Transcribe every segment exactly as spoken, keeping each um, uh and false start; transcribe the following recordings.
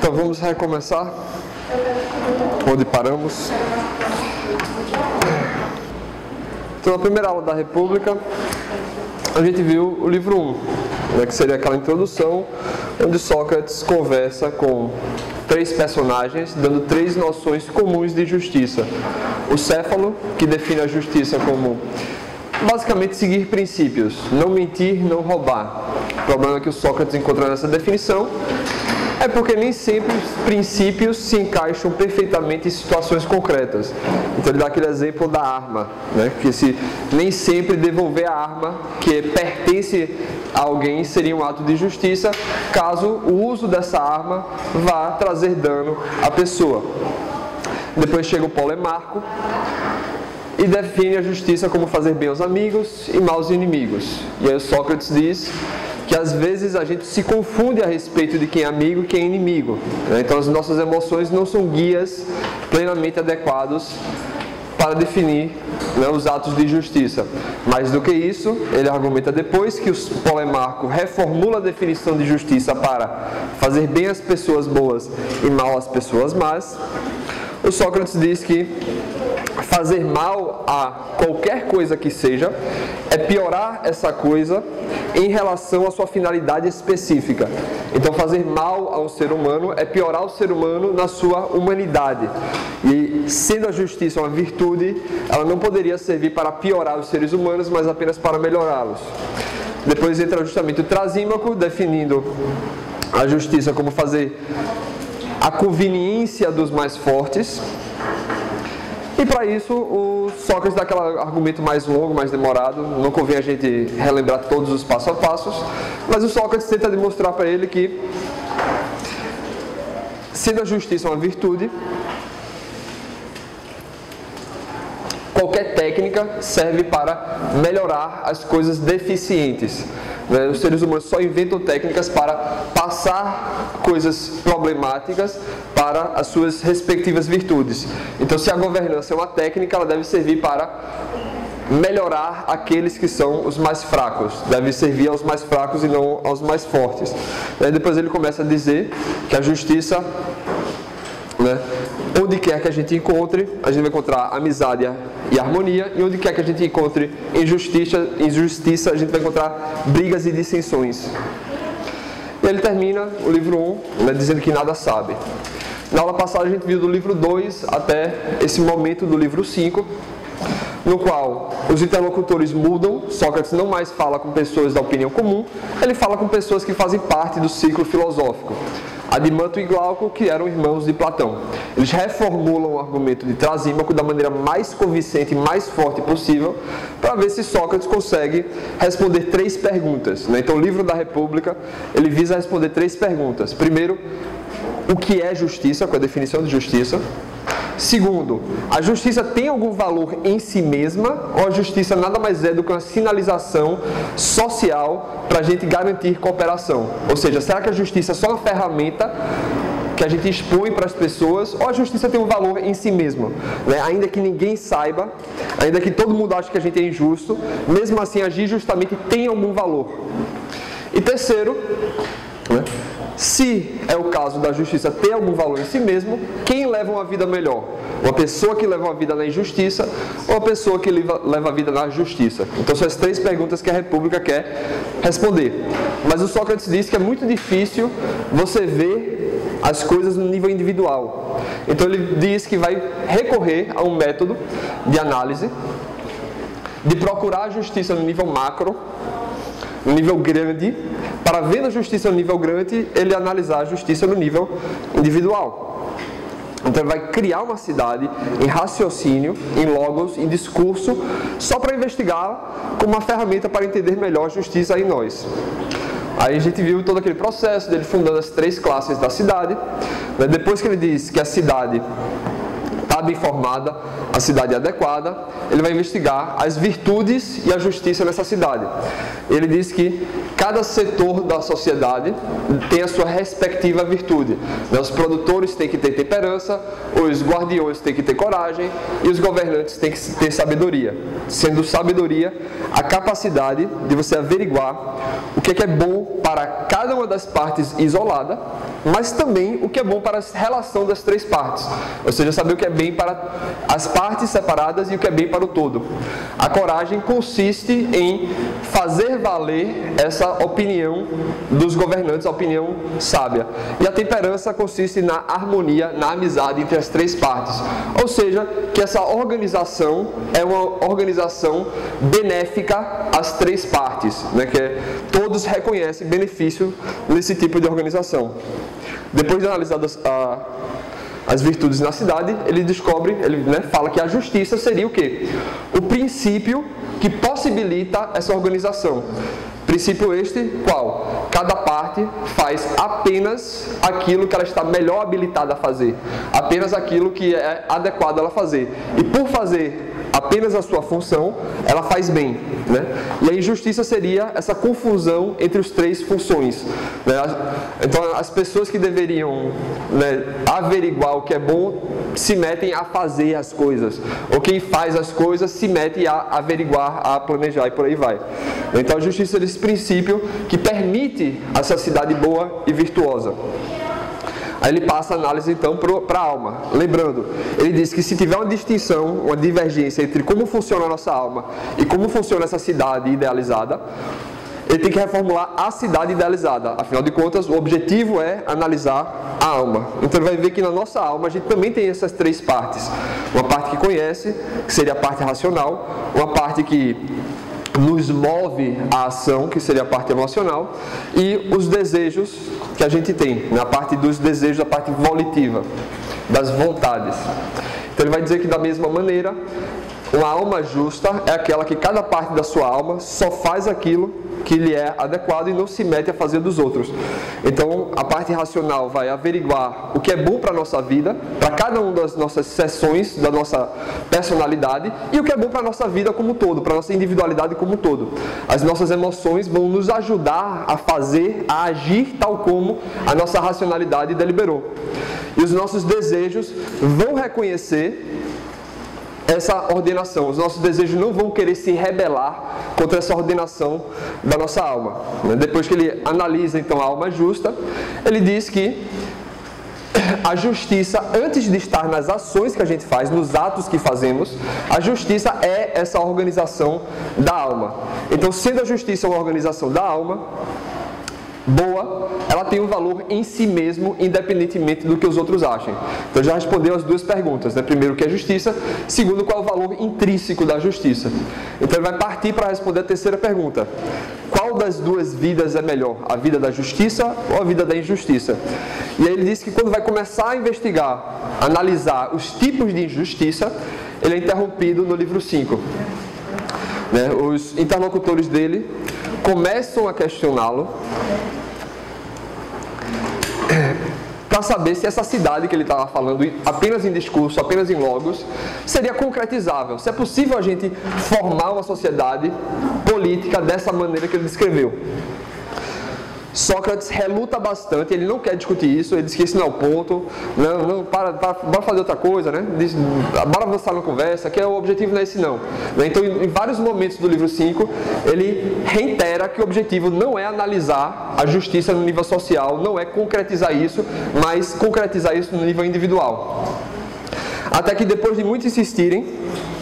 Então vamos recomeçar onde paramos. Então, na primeira aula da República, a gente viu o livro um, né, que seria aquela introdução onde Sócrates conversa com três personagens, dando três noções comuns de justiça. O Céfalo, que define a justiça como basicamente seguir princípios, não mentir, não roubar. O problema que o Sócrates encontra nessa definição é porque nem sempre os princípios se encaixam perfeitamente em situações concretas. Então ele dá aquele exemplo da arma, né? Que se nem sempre devolver a arma que pertence a alguém seria um ato de justiça, caso o uso dessa arma vá trazer dano à pessoa. Depois chega o Polemarco e define a justiça como fazer bem aos amigos e mal aos inimigos. E aí o Sócrates diz que às vezes a gente se confunde a respeito de quem é amigo e quem é inimigo. Então as nossas emoções não são guias plenamente adequados para definir, né, os atos de justiça. Mais do que isso, ele argumenta depois que o Polemarco reformula a definição de justiça para fazer bem às pessoas boas e mal às pessoas más. O Sócrates diz que fazer mal a qualquer coisa que seja é piorar essa coisa em relação à sua finalidade específica. Então fazer mal ao ser humano é piorar o ser humano na sua humanidade. E sendo a justiça uma virtude, ela não poderia servir para piorar os seres humanos, mas apenas para melhorá-los. Depois entra justamente o Trasímaco, definindo a justiça como fazer a conveniência dos mais fortes. E para isso, o Sócrates dá aquele argumento mais longo, mais demorado. Não convém a gente relembrar todos os passo a passos, mas o Sócrates tenta demonstrar para ele que, sendo a justiça uma virtude, qualquer técnica serve para melhorar as coisas deficientes. Os seres humanos só inventam técnicas para passar coisas problemáticas para as suas respectivas virtudes. Então, se a governança é uma técnica, ela deve servir para melhorar aqueles que são os mais fracos. Deve servir aos mais fracos e não aos mais fortes. Aí depois ele começa a dizer que a justiça, né, onde quer que a gente encontre, a gente vai encontrar amizade e harmonia, e onde quer que a gente encontre injustiça, injustiça a gente vai encontrar brigas e dissensões. E ele termina o livro um, né, dizendo que nada sabe. Na aula passada a gente viu do livro dois até esse momento do livro cinco, no qual os interlocutores mudam. Sócrates não mais fala com pessoas da opinião comum, ele fala com pessoas que fazem parte do ciclo filosófico. Adimanto e Glauco, que eram irmãos de Platão. Eles reformulam o argumento de Trasímaco da maneira mais convincente e mais forte possível, para ver se Sócrates consegue responder três perguntas. Então o livro da República, ele visa responder três perguntas. Primeiro, o que é justiça, com a definição de justiça. Segundo, a justiça tem algum valor em si mesma, ou a justiça nada mais é do que uma sinalização social para a gente garantir cooperação? Ou seja, será que a justiça é só uma ferramenta que a gente expõe para as pessoas, ou a justiça tem um valor em si mesma, né? Ainda que ninguém saiba, ainda que todo mundo ache que a gente é injusto, mesmo assim agir justamente tem algum valor? E terceiro, né, se é o caso da justiça ter algum valor em si mesmo, quem leva uma vida melhor? Uma pessoa que leva uma vida na injustiça ou uma pessoa que leva a vida na justiça? Então são as três perguntas que a República quer responder. Mas o Sócrates diz que é muito difícil você ver as coisas no nível individual. Então ele diz que vai recorrer a um método de análise, de procurar a justiça no nível macro, no nível grande, para ver a justiça no nível grande, ele analisar a justiça no nível individual. Então ele vai criar uma cidade em raciocínio, em logos, em discurso, só para investigar como uma ferramenta para entender melhor a justiça em nós. Aí a gente viu todo aquele processo dele fundando as três classes da cidade. Depois que ele diz que a cidade está bem formada, a cidade é adequada, ele vai investigar as virtudes e a justiça nessa cidade. Ele diz que cada setor da sociedade tem a sua respectiva virtude. Os produtores têm que ter temperança, os guardiões têm que ter coragem e os governantes têm que ter sabedoria. Sendo sabedoria a capacidade de você averiguar o que é bom para cada uma das partes isolada mas também o que é bom para a relação das três partes, ou seja, saber o que é bem para as partes separadas e o que é bem para o todo. A coragem consiste em fazer valer essa opinião dos governantes, a opinião sábia. E a temperança consiste na harmonia, na amizade entre as três partes, ou seja, que essa organização é uma organização benéfica às três partes, né, que é, todos reconhecem benefício nesse tipo de organização. Depois de analisadas a, as virtudes na cidade, ele descobre, ele né, fala que a justiça seria o quê? O princípio que possibilita essa organização. Princípio este, qual? Cada parte faz apenas aquilo que ela está melhor habilitada a fazer, apenas aquilo que é adequado ela fazer. E por fazer apenas a sua função, ela faz bem, né? E a injustiça seria essa confusão entre as três funções, né? Então, as pessoas que deveriam, né, averiguar o que é bom, se metem a fazer as coisas. Ou quem faz as coisas se mete a averiguar, a planejar e por aí vai. Então, a justiça é esse princípio que permite essa cidade boa e virtuosa. Aí ele passa a análise então para a alma. Lembrando, ele diz que se tiver uma distinção, uma divergência entre como funciona a nossa alma e como funciona essa cidade idealizada, ele tem que reformular a cidade idealizada. Afinal de contas, o objetivo é analisar a alma. Então ele vai ver que na nossa alma a gente também tem essas três partes. Uma parte que conhece, que seria a parte racional, uma parte que nos move a ação, que seria a parte emocional, e os desejos que a gente tem, na parte dos desejos, a parte volitiva, das vontades. Então ele vai dizer que da mesma maneira, uma alma justa é aquela que cada parte da sua alma só faz aquilo que lhe é adequado e não se mete a fazer dos outros. Então, a parte racional vai averiguar o que é bom para a nossa vida, para cada uma das nossas seções da nossa personalidade, e o que é bom para a nossa vida como um todo, para a nossa individualidade como um todo. As nossas emoções vão nos ajudar a fazer, a agir tal como a nossa racionalidade deliberou. E os nossos desejos vão reconhecer essa ordenação. Os nossos desejos não vão querer se rebelar contra essa ordenação da nossa alma. Depois que ele analisa então a alma justa, ele diz que a justiça, antes de estar nas ações que a gente faz, nos atos que fazemos, a justiça é essa organização da alma. Então, sendo a justiça uma organização da alma boa, ela tem um valor em si mesmo, independentemente do que os outros achem. Então já respondeu as duas perguntas, né? Primeiro, o que é justiça? Segundo, qual é o valor intrínseco da justiça? Então ele vai partir para responder a terceira pergunta. Qual das duas vidas é melhor? A vida da justiça ou a vida da injustiça? E aí ele diz que quando vai começar a investigar, analisar os tipos de injustiça, ele é interrompido no livro cinco. Né? Os interlocutores dele começam a questioná-lo para saber se essa cidade que ele estava falando apenas em discurso, apenas em logos, seria concretizável. Se é possível a gente formar uma sociedade política dessa maneira que ele descreveu. Sócrates reluta bastante, ele não quer discutir isso, ele diz que esse não é o ponto, não, não, para, para, bora fazer outra coisa, né? Diz, bora avançar na conversa, que o objetivo não é esse não. Então, em vários momentos do livro cinco, ele reitera que o objetivo não é analisar a justiça no nível social, não é concretizar isso, mas concretizar isso no nível individual. Até que depois de muito insistirem,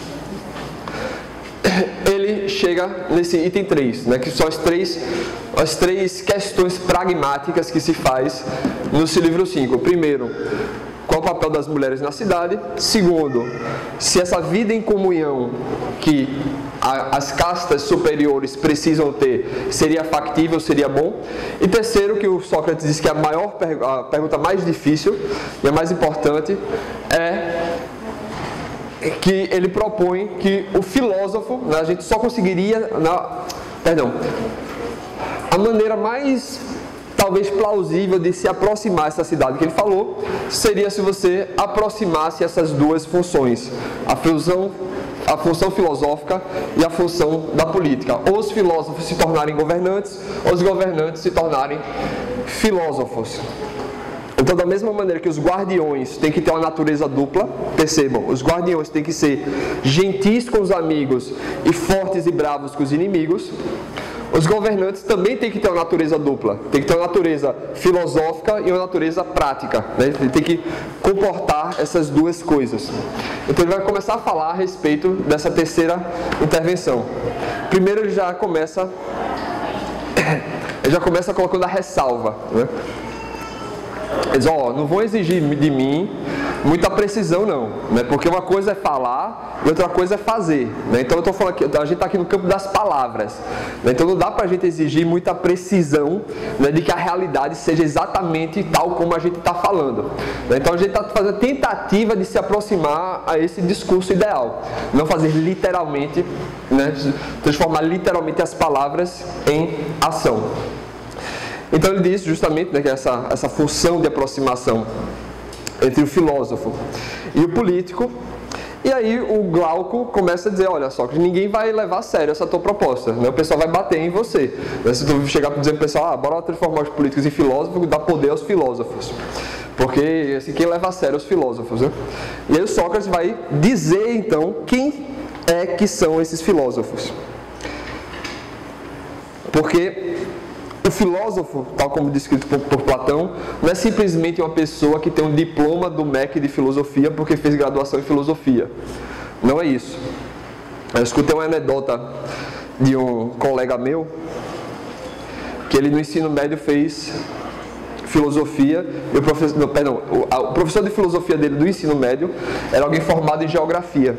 ele chega nesse item três, né, que são as três, as três questões pragmáticas que se faz no livro cinco. Primeiro, qual o papel das mulheres na cidade? Segundo, se essa vida em comunhão que a, as castas superiores precisam ter seria factível, seria bom. E terceiro, que o Sócrates diz que a maior a pergunta mais difícil e a mais importante é que ele propõe que o filósofo, né, a gente só conseguiria, na, perdão, a maneira mais talvez plausível de se aproximar essa cidade que ele falou, seria se você aproximasse essas duas funções, a função, a função filosófica e a função da política. Ou os filósofos se tornarem governantes, ou os governantes se tornarem filósofos. Então, da mesma maneira que os guardiões têm que ter uma natureza dupla, percebam, os guardiões têm que ser gentis com os amigos e fortes e bravos com os inimigos, os governantes também têm que ter uma natureza dupla. Tem que ter uma natureza filosófica e uma natureza prática, né? Ele tem que comportar essas duas coisas. Então ele vai começar a falar a respeito dessa terceira intervenção. Primeiro ele já começa, ele já começa colocando a ressalva, né? Ele diz, ó, não vão exigir de mim muita precisão não, né? Porque uma coisa é falar e outra coisa é fazer, né? Então eu estou falando aqui, a gente está aqui no campo das palavras, né? Então não dá para a gente exigir muita precisão, né, de que a realidade seja exatamente tal como a gente está falando, né? Então a gente está fazendo a tentativa de se aproximar a esse discurso ideal, não fazer literalmente, né, transformar literalmente as palavras em ação. Então ele diz justamente, né, que essa, essa função de aproximação entre o filósofo e o político. E aí o Glauco começa a dizer, olha só, que ninguém vai levar a sério essa tua proposta, né? O pessoal vai bater em você. Se tu chegar para dizer para o pessoal, ah, bora transformar os políticos em filósofos, dá poder aos filósofos. Porque assim, quem leva a sério os filósofos, né? E aí o Sócrates vai dizer então quem é que são esses filósofos. Porque o filósofo, tal como descrito por, por Platão, não é simplesmente uma pessoa que tem um diploma do M E C de filosofia porque fez graduação em filosofia. Não é isso. Eu escutei uma anedota de um colega meu, que ele no ensino médio fez filosofia, e o professor, não, perdão, o, a, o professor de filosofia dele do ensino médio era alguém formado em geografia.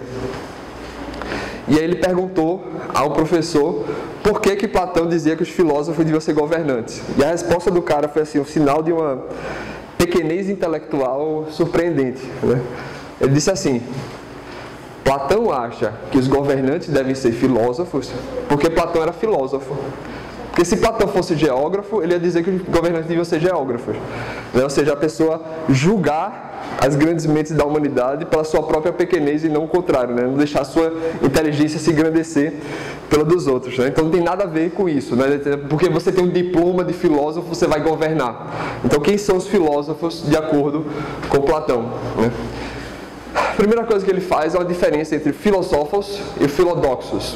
E aí ele perguntou ao professor por que que Platão dizia que os filósofos deviam ser governantes. E a resposta do cara foi assim, um sinal de uma pequenez intelectual surpreendente, né? Ele disse assim, Platão acha que os governantes devem ser filósofos porque Platão era filósofo. Porque se Platão fosse geógrafo, ele ia dizer que os governantes deviam ser geógrafos, né? Ou seja, a pessoa julgar as grandes mentes da humanidade pela sua própria pequenez e não o contrário, né? Não deixar a sua inteligência se engrandecer pela dos outros, né? Então não tem nada a ver com isso, né? Porque você tem um diploma de filósofo, você vai governar. Então quem são os filósofos de acordo com Platão, né? A primeira coisa que ele faz é uma diferença entre filósofos e filodoxos.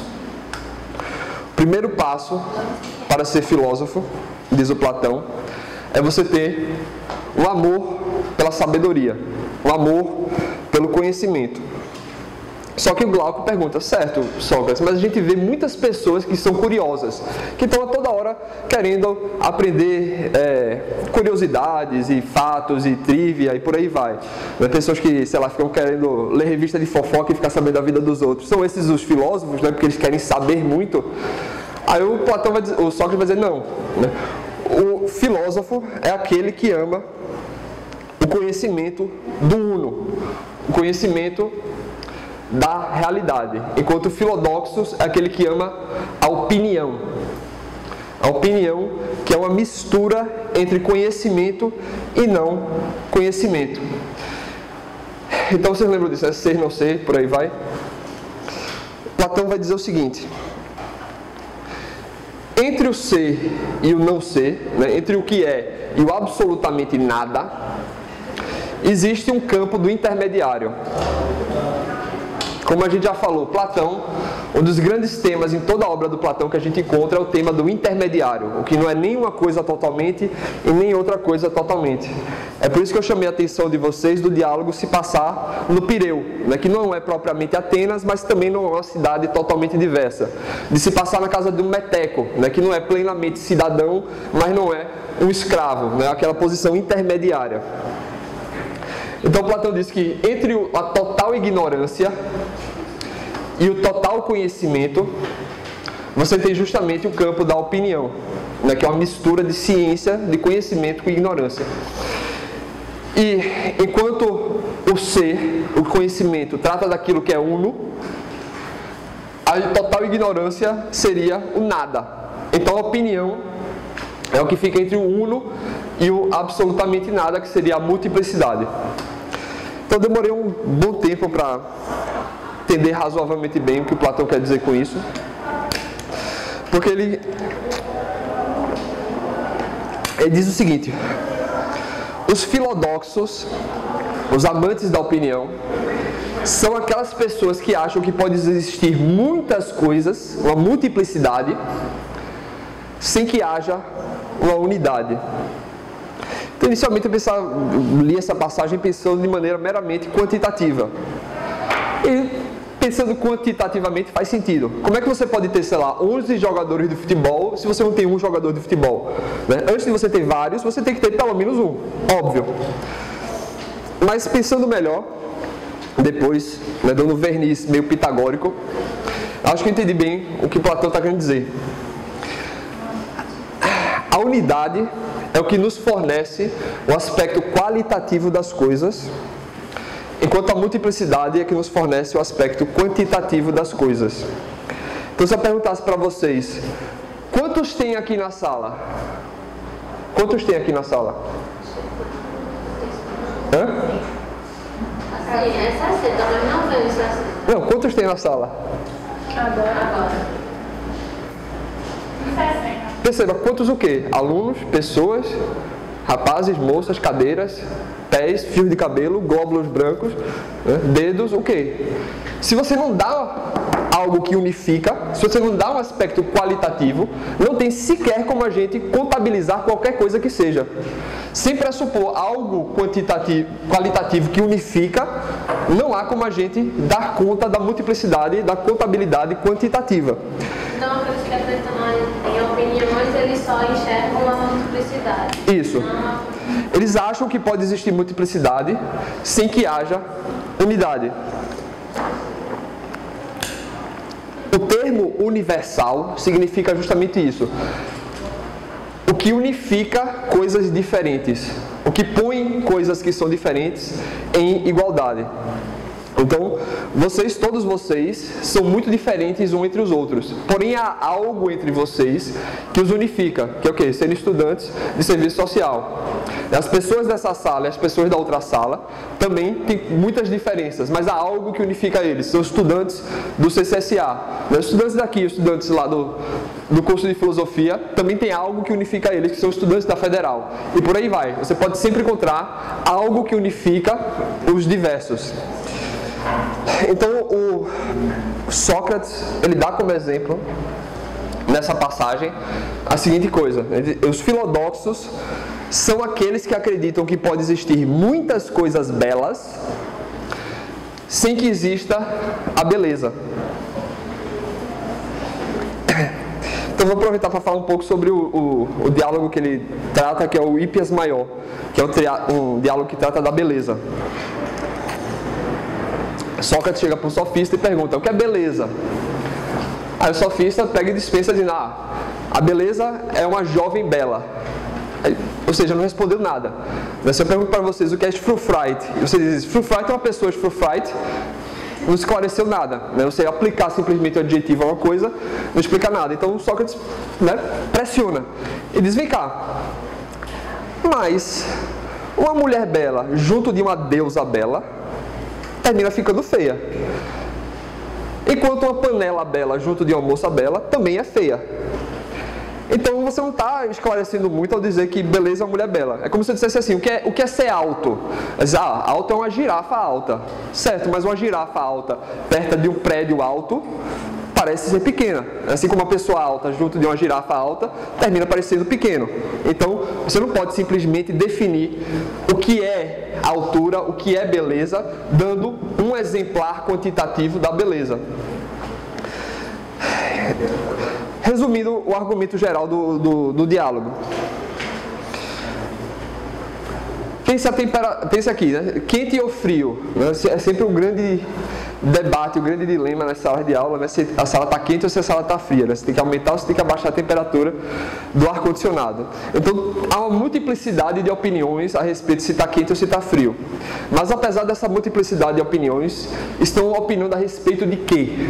O primeiro passo para ser filósofo, diz o Platão, é você ter um amor pela sabedoria, um amor pelo conhecimento. Só que o Glauco pergunta, certo, Sócrates, mas a gente vê muitas pessoas que são curiosas, que estão a toda hora querendo aprender é, curiosidades e fatos e trivia e por aí vai. Né? Pessoas que, sei lá, ficam querendo ler revista de fofoca e ficar sabendo da vida dos outros. São esses os filósofos, né? Porque eles querem saber muito. Aí o Platão vai dizer, o Sócrates vai dizer, não. Né? O filósofo é aquele que ama o conhecimento do uno, o conhecimento da realidade, enquanto o filodoxos é aquele que ama a opinião. A opinião que é uma mistura entre conhecimento e não conhecimento. Então vocês lembram disso, é ser, não ser, por aí vai. Platão vai dizer o seguinte: entre o ser e o não ser, né, entre o que é e o absolutamente nada, existe um campo do intermediário. Como a gente já falou, Platão, um dos grandes temas em toda a obra do Platão que a gente encontra é o tema do intermediário, o que não é nem uma coisa totalmente e nem outra coisa totalmente. É por isso que eu chamei a atenção de vocês do diálogo se passar no Pireu, né, que não é propriamente Atenas, mas também não é uma cidade totalmente diversa. De se passar na casa de um meteco, né, que não é plenamente cidadão, mas não é um escravo, né, aquela posição intermediária. Então Platão diz que entre a total ignorância e o total conhecimento, você tem justamente o campo da opinião, né, que é uma mistura de ciência, de conhecimento com ignorância. E enquanto o ser, o conhecimento, trata daquilo que é uno, a total ignorância seria o nada. Então a opinião é o que fica entre o uno e o absolutamente nada, que seria a multiplicidade. Então demorei um bom tempo para entender razoavelmente bem o que o Platão quer dizer com isso. Porque ele, ele diz o seguinte: os filodoxos, os amantes da opinião, são aquelas pessoas que acham que pode existir muitas coisas, uma multiplicidade, sem que haja uma unidade. Então, inicialmente eu, pensava, eu li essa passagem pensando de maneira meramente quantitativa. E pensando quantitativamente faz sentido. Como é que você pode ter, sei lá, onze jogadores de futebol se você não tem um jogador de futebol? Né? Antes de você ter vários, você tem que ter pelo menos um, óbvio. Mas pensando melhor, depois, né, dando verniz meio pitagórico, acho que eu entendi bem o que Platão está querendo dizer. A unidade é o que nos fornece o aspecto qualitativo das coisas, enquanto a multiplicidade é que nos fornece o aspecto quantitativo das coisas. Então, se eu perguntasse para vocês, quantos tem aqui na sala? Quantos tem aqui na sala? Hã? Assim, é sessenta, mas não veio sessenta. Não, quantos tem na sala? Agora. Agora. sessenta. Perceba, quantos o quê? Alunos, pessoas, rapazes, moças, cadeiras, pés, fios de cabelo, glóbulos brancos, né? Dedos, o quê? Se você não dá algo que unifica, se você não dá um aspecto qualitativo, não tem sequer como a gente contabilizar qualquer coisa que seja. Sem pressupor algo quantitativo, qualitativo que unifica, não há como a gente dar conta da multiplicidade, da contabilidade quantitativa. Então, aqueles que acreditam em opiniões, eles só enxergam a multiplicidade. Isso. Eles acham que pode existir multiplicidade sem que haja unidade. O termo universal significa justamente isso. O que unifica coisas diferentes. O que põe coisas que são diferentes em igualdade. Então, vocês, todos vocês, são muito diferentes uns entre os outros. Porém, há algo entre vocês que os unifica, que é o quê? Serem estudantes de serviço social. As pessoas dessa sala e as pessoas da outra sala também têm muitas diferenças, mas há algo que unifica eles. São estudantes do C C S A. Os estudantes daqui, os estudantes lá do, do curso de filosofia, também tem algo que unifica eles, que são estudantes da Federal. E por aí vai. Você pode sempre encontrar algo que unifica os diversos. Então, o Sócrates, ele dá como exemplo, nessa passagem, a seguinte coisa. Os filodoxos são aqueles que acreditam que pode existir muitas coisas belas sem que exista a beleza. Então, vou aproveitar para falar um pouco sobre o, o, o diálogo que ele trata, que é o Hípias Maior, que é um, tria, um diálogo que trata da beleza. Sócrates chega para um sofista e pergunta, o que é beleza? Aí o sofista pega e dispensa dizendo, ah, a beleza é uma jovem bela. Aí, ou seja, não respondeu nada. Se eu pergunto para vocês o que é Frufreit, e você diz, Frufreit é uma pessoa de Frufreit, não esclareceu nada. Né? Você aplicar simplesmente o adjetivo a uma coisa, não explica nada. Então Sócrates, né, pressiona. Ele diz, vem cá, mas uma mulher bela junto de uma deusa bela termina ficando feia. Enquanto uma panela bela junto de uma moça bela também é feia. Então você não está esclarecendo muito ao dizer que beleza é uma mulher bela. É como se eu dissesse assim, o que é, o que é ser alto? Diz, ah, alto é uma girafa alta. Certo, mas uma girafa alta perto de um prédio alto parece ser pequena. Assim como uma pessoa alta junto de uma girafa alta termina parecendo pequeno. Então você não pode simplesmente definir o que é altura, o que é beleza, dando um exemplar quantitativo da beleza. Resumindo o argumento geral do, do, do diálogo. Pense, a tempera... Pense aqui, né? Quente ou frio? Né? É sempre um grande debate, um grande dilema nas salas de aula, né? Se a sala está quente ou se a sala está fria. Né? Você tem que aumentar ou você tem que abaixar a temperatura do ar-condicionado. Então, há uma multiplicidade de opiniões a respeito de se está quente ou se está frio. Mas, apesar dessa multiplicidade de opiniões, estão opinando a respeito de quê?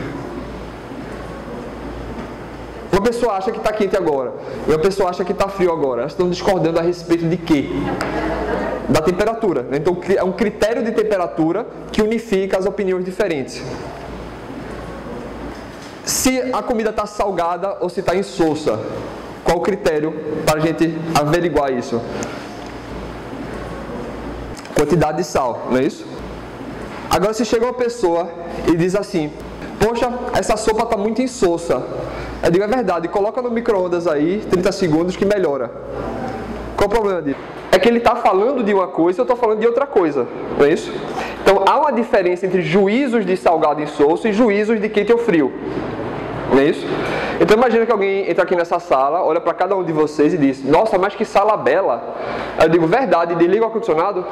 Uma pessoa acha que está quente agora, e uma pessoa acha que está frio agora. Elas estão discordando a respeito de quê? Da temperatura. Então é um critério de temperatura que unifica as opiniões diferentes. Se a comida está salgada ou se está insossa, qual o critério para a gente averiguar isso? Quantidade de sal, não é isso? Agora, se chega uma pessoa e diz assim, poxa, essa sopa está muito insossa, Eu digo, é verdade, coloca no micro-ondas aí, trinta segundos que melhora. Qual o problema disso? É que ele está falando de uma coisa e eu estou falando de outra coisa, não é isso? Então há uma diferença entre juízos de salgado insosso e juízos de quente ou frio, não é isso? Então imagina que alguém entra aqui nessa sala, olha para cada um de vocês e diz, nossa, mas que sala bela. Aí eu digo, verdade, desliga o ar-condicionado.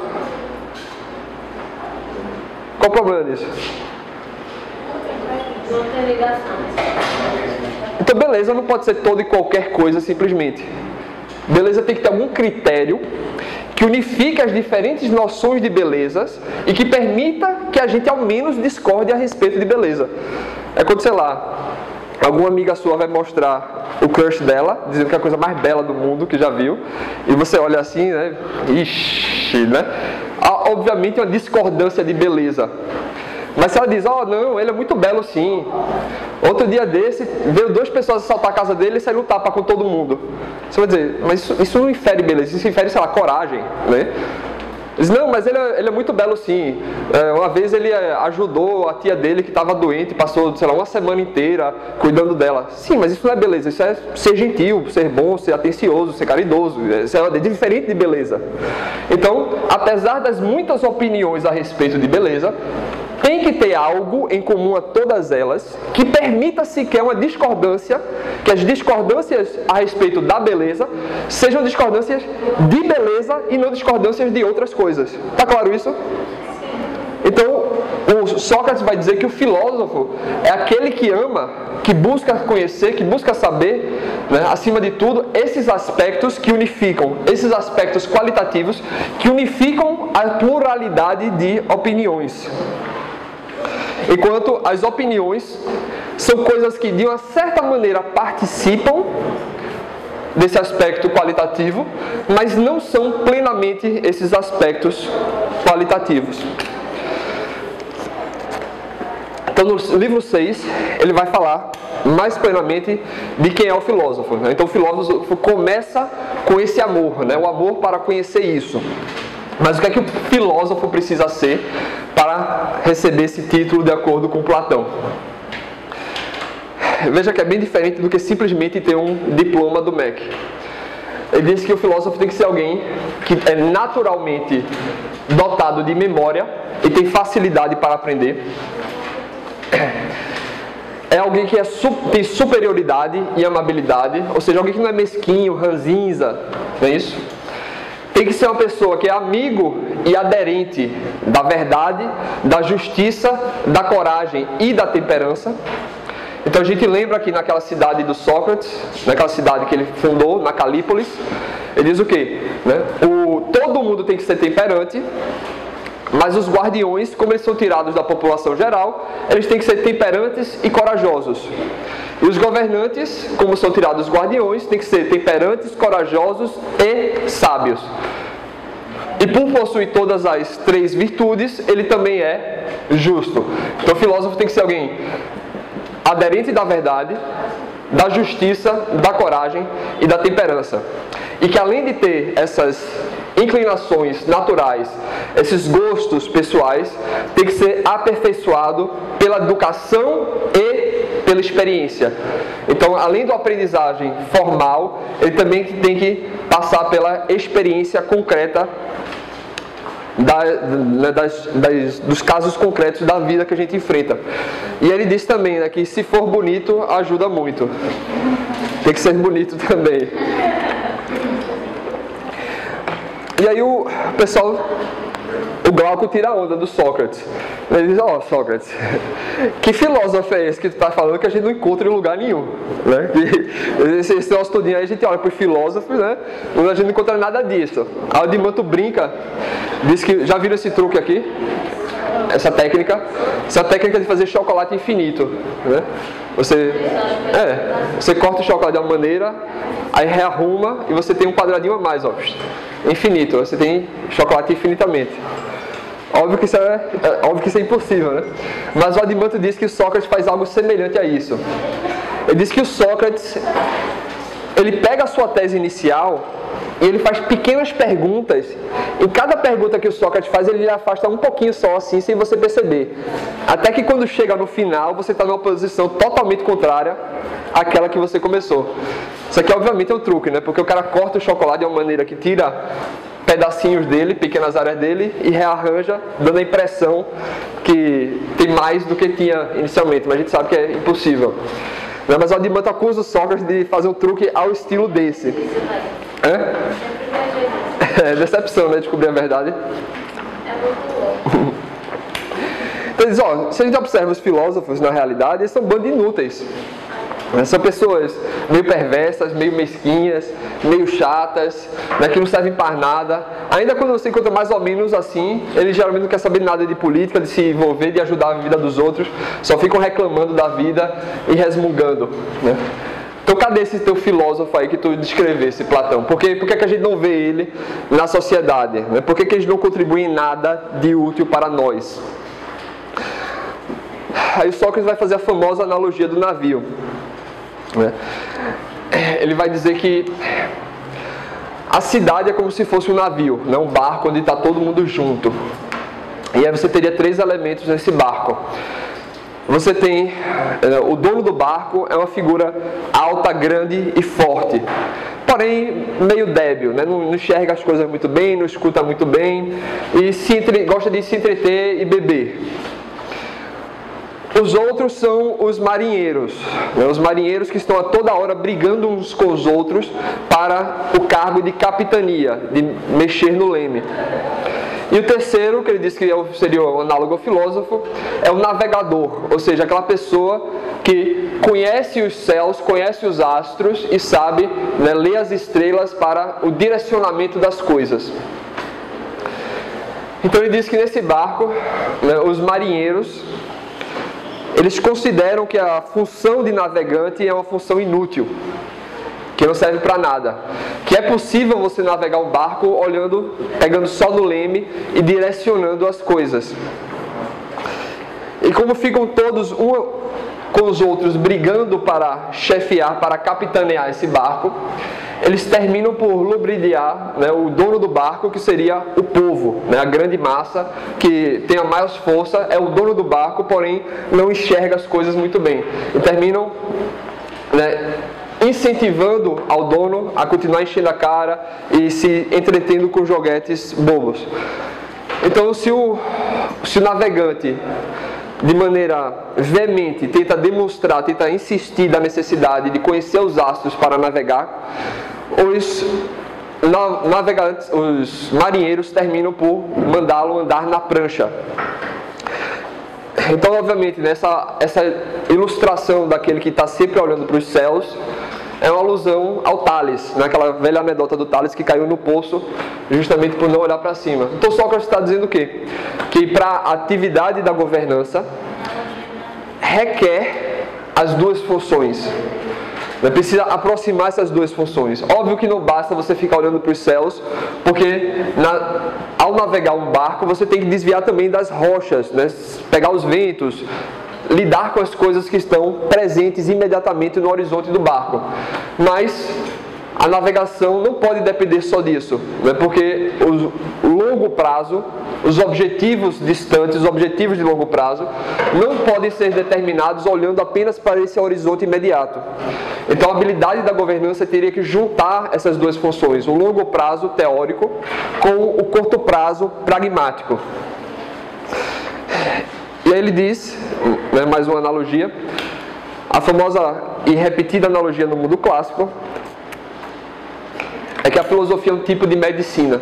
Qual o problema disso? Não tem ligação. Então beleza não pode ser toda e qualquer coisa simplesmente. Beleza tem que ter algum critério que unifique as diferentes noções de belezas e que permita que a gente ao menos discorde a respeito de beleza. É quando, sei lá, alguma amiga sua vai mostrar o crush dela, dizendo que é a coisa mais bela do mundo que já viu, e você olha assim, né? Ixi, né? Há, obviamente, uma discordância de beleza. Mas se ela diz, ó, oh, não, ele é muito belo sim. Outro dia desse, veio duas pessoas assaltar a casa dele e saíram no tapa com todo mundo. Você vai dizer, mas isso, isso não infere beleza, isso infere, sei lá, coragem, né? Diz, não, mas ele é, ele é muito belo sim. É, uma vez ele ajudou a tia dele que estava doente, passou, sei lá, uma semana inteira cuidando dela. Sim, mas isso não é beleza, isso é ser gentil, ser bom, ser atencioso, ser caridoso. Isso é diferente de beleza. Então, apesar das muitas opiniões a respeito de beleza, tem que ter algo em comum a todas elas que permita sequer uma discordância, que as discordâncias a respeito da beleza sejam discordâncias de beleza e não discordâncias de outras coisas. Tá claro isso? Então, o Sócrates vai dizer que o filósofo é aquele que ama, que busca conhecer, que busca saber, né, acima de tudo, esses aspectos que unificam, esses aspectos qualitativos que unificam a pluralidade de opiniões. Enquanto as opiniões são coisas que de uma certa maneira participam desse aspecto qualitativo, mas não são plenamente esses aspectos qualitativos. Então no livro seis, ele vai falar mais plenamente de quem é o filósofo. Então o filósofo começa com esse amor, né? O amor para conhecer isso. Mas o que é que o filósofo precisa ser para receber esse título de acordo com Platão? Veja que é bem diferente do que simplesmente ter um diploma do M E C. Ele diz que o filósofo tem que ser alguém que é naturalmente dotado de memória e tem facilidade para aprender. É alguém que é, tem superioridade e amabilidade, ou seja, alguém que não é mesquinho, ranzinza, não é isso? Tem que ser uma pessoa que é amigo e aderente da verdade, da justiça, da coragem e da temperança. Então a gente lembra que naquela cidade do Sócrates, naquela cidade que ele fundou, na Calípolis, ele diz o quê? Né? O, todo mundo tem que ser temperante, mas os guardiões, como eles são tirados da população geral, eles têm que ser temperantes e corajosos. E os governantes, como são tirados os guardiões, têm que ser temperantes, corajosos e sábios. E por possuir todas as três virtudes, ele também é justo. Então o filósofo tem que ser alguém aderente da verdade, da justiça, da coragem e da temperança. E que além de ter essas inclinações naturais, esses gostos pessoais, tem que ser aperfeiçoado pela educação e pela experiência. Então, além da aprendizagem formal, ele também tem que passar pela experiência concreta da, das, das, dos casos concretos da vida que a gente enfrenta. E ele diz também, né, que se for bonito, ajuda muito. Tem que ser bonito também. E aí o pessoal, o Glauco tira a onda do Sócrates. Ele diz, ó, oh, Sócrates, que filósofo é esse que tu está falando que a gente não encontra em lugar nenhum? Né? Esse, esse nosso tudinho aí, a gente olha para os filósofos, né? Mas a gente não encontra nada disso. A Aldimanto brinca, diz que, já viram esse truque aqui? Essa técnica, essa técnica de fazer chocolate infinito, né? Você, é, você corta o chocolate de uma maneira, aí rearruma e você tem um quadradinho a mais, ó, infinito. Você tem chocolate infinitamente. Óbvio que isso é, é, óbvio que isso é impossível, né? Mas o Adimanto diz que o Sócrates faz algo semelhante a isso. Ele diz que o Sócrates, ele pega a sua tese inicial e ele faz pequenas perguntas. E cada pergunta que o Sócrates faz, ele afasta um pouquinho só, assim, sem você perceber. Até que quando chega no final, você está numa posição totalmente contrária àquela que você começou. Isso aqui, obviamente, é um truque, né? Porque o cara corta o chocolate de uma maneira que tira pedacinhos dele, pequenas áreas dele, e rearranja, dando a impressão que tem mais do que tinha inicialmente. Mas a gente sabe que é impossível. Mas o Adimanto acusa o Sócrates de fazer um truque ao estilo desse. É? É decepção, né? Descobrir a verdade. É muito louco. Então, diz, ó, se a gente observa os filósofos, na realidade, eles são bando de inúteis. São pessoas meio perversas, meio mesquinhas, meio chatas, né, que não servem para nada. Ainda quando você encontra mais ou menos assim, eles geralmente não querem saber nada de política, de se envolver, de ajudar a vida dos outros. Só ficam reclamando da vida e resmungando, né? Então cadê esse teu filósofo aí que tu descrevesse, Platão? Por que, por que, que a gente não vê ele na sociedade? Né? Por que, que eles não contribuem em nada de útil para nós? Aí o Sócrates vai fazer a famosa analogia do navio. Ele vai dizer que a cidade é como se fosse um navio, né? Um barco onde está todo mundo junto. E aí você teria três elementos nesse barco. Você tem o dono do barco, é uma figura alta, grande e forte, porém meio débil, né? não, não enxerga as coisas muito bem, não escuta muito bem e se entre, gosta de se entreter e beber. Os outros são os marinheiros, né? Os marinheiros que estão a toda hora brigando uns com os outros para o cargo de capitania, de mexer no leme. E o terceiro, que ele disse que seria o análogo ao filósofo, é o navegador, ou seja, aquela pessoa que conhece os céus, conhece os astros e sabe, né, ler as estrelas para o direcionamento das coisas. Então ele diz que nesse barco, né, os marinheiros, eles consideram que a função de navegante é uma função inútil, que não serve para nada. Que é possível você navegar um barco olhando, pegando só no leme e direcionando as coisas. E como ficam todos um com os outros brigando para chefiar, para capitanear esse barco, eles terminam por lubridiar, né, o dono do barco, que seria o povo, né, a grande massa que tem a maior força, é o dono do barco, porém não enxerga as coisas muito bem. E terminam, né, incentivando ao dono a continuar enchendo a cara e se entretendo com joguetes bobos. Então, se o, se o navegante, de maneira veemente, tenta demonstrar, tenta insistir da necessidade de conhecer os astros para navegar, os navegantes, os marinheiros terminam por mandá-lo andar na prancha. Então, obviamente, nessa essa ilustração daquele que está sempre olhando para os céus é uma alusão ao Tales, naquela velha anedota do Tales que caiu no poço justamente por não olhar para cima. Então Sócrates está dizendo o quê? Que para a atividade da governança requer as duas funções. Precisa aproximar essas duas funções. Óbvio que não basta você ficar olhando para os céus, porque na, ao navegar um barco você tem que desviar também das rochas, né? Pegar os ventos, lidar com as coisas que estão presentes imediatamente no horizonte do barco. Mas a navegação não pode depender só disso, né? Porque o longo prazo, os objetivos distantes, os objetivos de longo prazo, não podem ser determinados olhando apenas para esse horizonte imediato. Então a habilidade da governança teria que juntar essas duas funções, o longo prazo teórico com o curto prazo pragmático. E aí ele diz, né, mais uma analogia, a famosa e repetida analogia no mundo clássico, é que a filosofia é um tipo de medicina.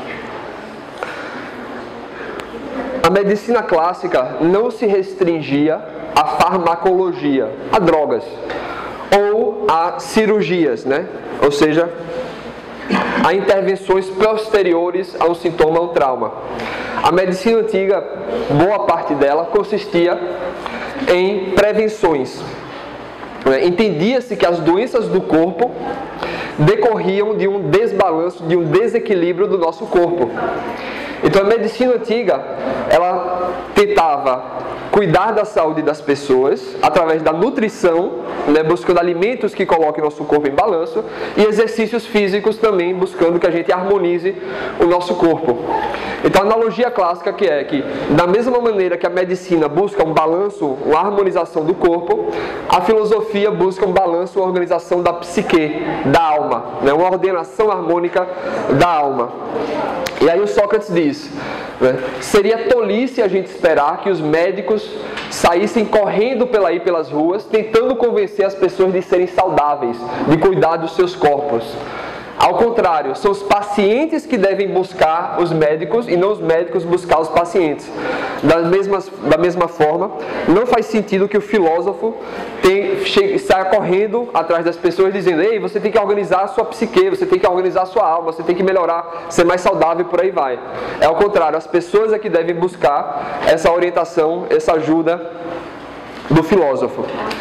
A medicina clássica não se restringia à farmacologia, a drogas, ou a cirurgias, né? Ou seja, a intervenções posteriores a um sintoma, a um trauma. A medicina antiga, boa parte dela, consistia em prevenções. Entendia-se que as doenças do corpo decorriam de um desbalanço, de um desequilíbrio do nosso corpo. Então a medicina antiga, ela tentava cuidar da saúde das pessoas através da nutrição, né, buscando alimentos que coloquem nosso corpo em balanço, e exercícios físicos também, buscando que a gente harmonize o nosso corpo. Então, a analogia clássica que é que, da mesma maneira que a medicina busca um balanço, uma harmonização do corpo, a filosofia busca um balanço, uma organização da psique, da alma, né, uma ordenação harmônica da alma. E aí o Sócrates diz, né, seria tolice a gente esperar que os médicos saíssem correndo pela aí pelas ruas, tentando convencer as pessoas de serem saudáveis, de cuidar dos seus corpos. Ao contrário, são os pacientes que devem buscar os médicos e não os médicos buscar os pacientes. Da mesma, da mesma forma, não faz sentido que o filósofo tem, chegue, saia correndo atrás das pessoas dizendo: ei, você tem que organizar a sua psique, você tem que organizar a sua alma, você tem que melhorar, ser mais saudável e por aí vai. É ao contrário, as pessoas é que devem buscar essa orientação, essa ajuda do filósofo.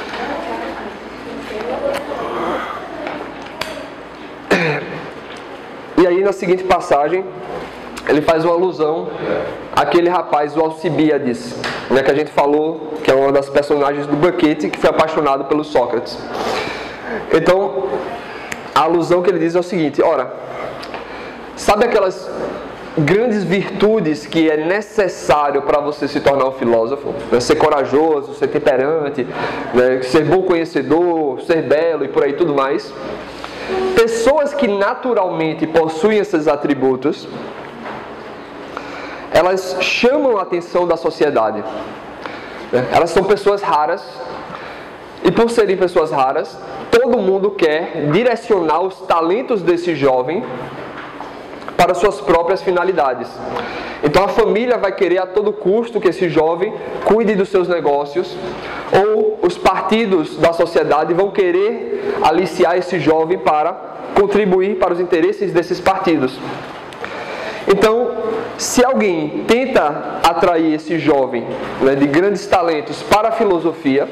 E aí, na seguinte passagem, ele faz uma alusão àquele rapaz, o Alcibíades, né, que a gente falou, que é uma das personagens do banquete, que foi apaixonado pelo Sócrates. Então, a alusão que ele diz é o seguinte: ora, sabe aquelas grandes virtudes que é necessário para você se tornar um filósofo? Né? Ser corajoso, ser temperante, né? Ser bom conhecedor, ser belo e por aí tudo mais. Pessoas que naturalmente possuem esses atributos, elas chamam a atenção da sociedade. Elas são pessoas raras, e por serem pessoas raras, todo mundo quer direcionar os talentos desse jovem para suas próprias finalidades. Então a família vai querer a todo custo que esse jovem cuide dos seus negócios, ou os partidos da sociedade vão querer aliciar esse jovem para contribuir para os interesses desses partidos. Então, se alguém tenta atrair esse jovem, né, de grandes talentos para a filosofia,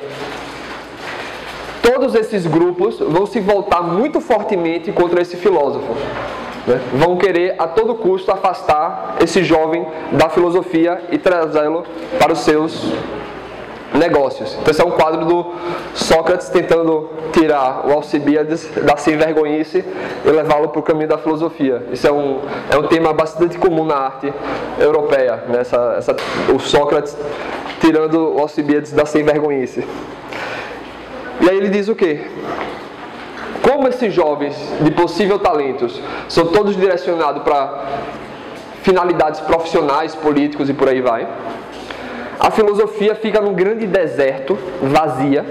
todos esses grupos vão se voltar muito fortemente contra esse filósofo. Né? Vão querer a todo custo afastar esse jovem da filosofia e trazê-lo para os seus negócios. Então esse é um quadro do Sócrates tentando tirar o Alcibíades da sem-vergonhice e levá-lo para o caminho da filosofia. Isso é um, é um tema bastante comum na arte europeia, né? essa, essa, o Sócrates tirando o Alcibíades da sem-vergonhice. E aí ele diz o quê? Como esses jovens de possível talentos são todos direcionados para finalidades profissionais, políticos e por aí vai, a filosofia fica num grande deserto, vazia,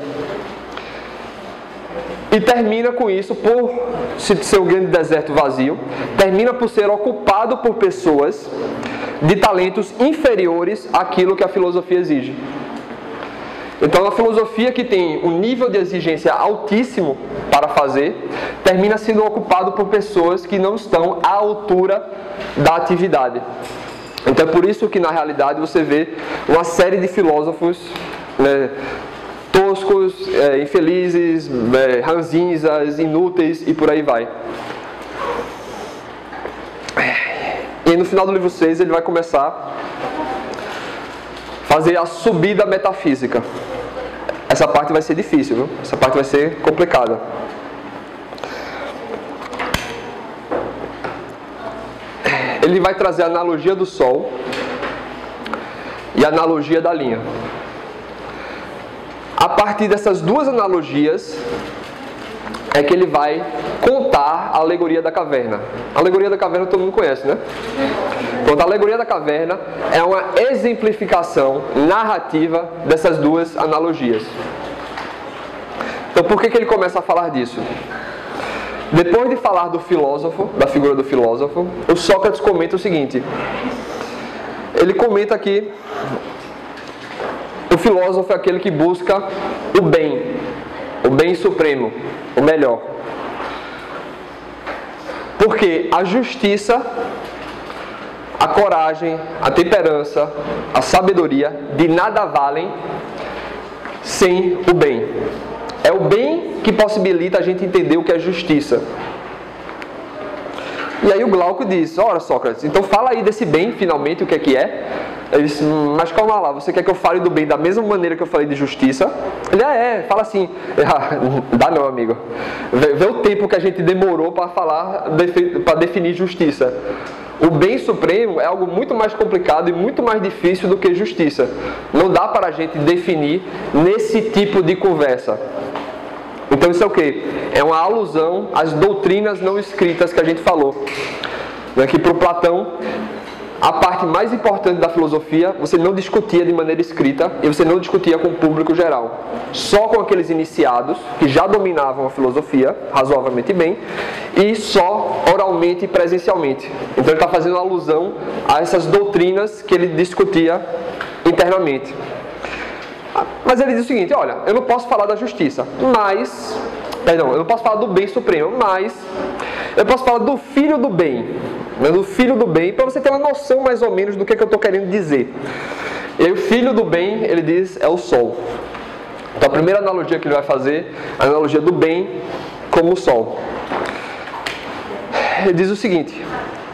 e termina com isso, por ser um grande deserto vazio, termina por ser ocupado por pessoas de talentos inferiores àquilo que a filosofia exige. Então, a filosofia que tem um nível de exigência altíssimo para fazer, termina sendo ocupado por pessoas que não estão à altura da atividade. Então, é por isso que, na realidade, você vê uma série de filósofos, né, toscos, é, infelizes, é, ranzinzas, inúteis e por aí vai. E no final do livro seis ele vai começar a fazer a subida metafísica. Essa parte vai ser difícil, viu? Essa parte vai ser complicada. Ele vai trazer a analogia do Sol e a analogia da linha. A partir dessas duas analogias é que ele vai contar a alegoria da caverna. A alegoria da caverna todo mundo conhece, né? Então, a alegoria da caverna é uma exemplificação narrativa dessas duas analogias. Então, por que que ele começa a falar disso? Depois de falar do filósofo, da figura do filósofo, o Sócrates comenta o seguinte. Ele comenta que o filósofo é aquele que busca o bem, o bem supremo, o melhor. Porque a justiça, a coragem, a temperança, a sabedoria de nada valem sem o bem. É o bem que possibilita a gente entender o que é justiça. E aí o Glauco diz: ora, Sócrates, então fala aí desse bem, finalmente, o que é que é. Ele disse, mas calma lá, você quer que eu fale do bem da mesma maneira que eu falei de justiça? Ele, ah, é, fala assim. Ah, dá não, amigo. Vê, vê o tempo que a gente demorou para falar, para definir justiça. O bem supremo é algo muito mais complicado e muito mais difícil do que justiça. Não dá para a gente definir nesse tipo de conversa. Então isso é o quê? É uma alusão às doutrinas não escritas que a gente falou. Aqui para o Platão, a parte mais importante da filosofia, você não discutia de maneira escrita e você não discutia com o público geral. Só com aqueles iniciados que já dominavam a filosofia razoavelmente bem e só oralmente e presencialmente. Então ele está fazendo alusão a essas doutrinas que ele discutia internamente. Mas ele diz o seguinte, olha, eu não posso falar da justiça, mas... Perdão, eu não posso falar do bem supremo, mas eu posso falar do filho do bem. Do filho do bem, para você ter uma noção mais ou menos do que, é que eu estou querendo dizer. E aí o filho do bem, ele diz, é o sol. Então a primeira analogia que ele vai fazer, a analogia do bem como o sol. Ele diz o seguinte,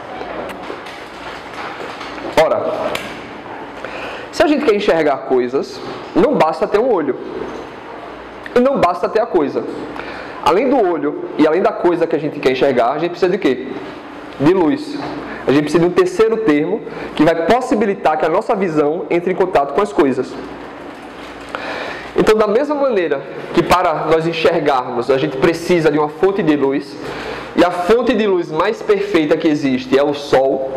ora, se a gente quer enxergar coisas, não basta ter um olho. E não basta ter a coisa. Além do olho e além da coisa que a gente quer enxergar, a gente precisa de quê? De luz. A gente precisa de um terceiro termo que vai possibilitar que a nossa visão entre em contato com as coisas. Então, da mesma maneira que para nós enxergarmos, a gente precisa de uma fonte de luz, e a fonte de luz mais perfeita que existe é o sol,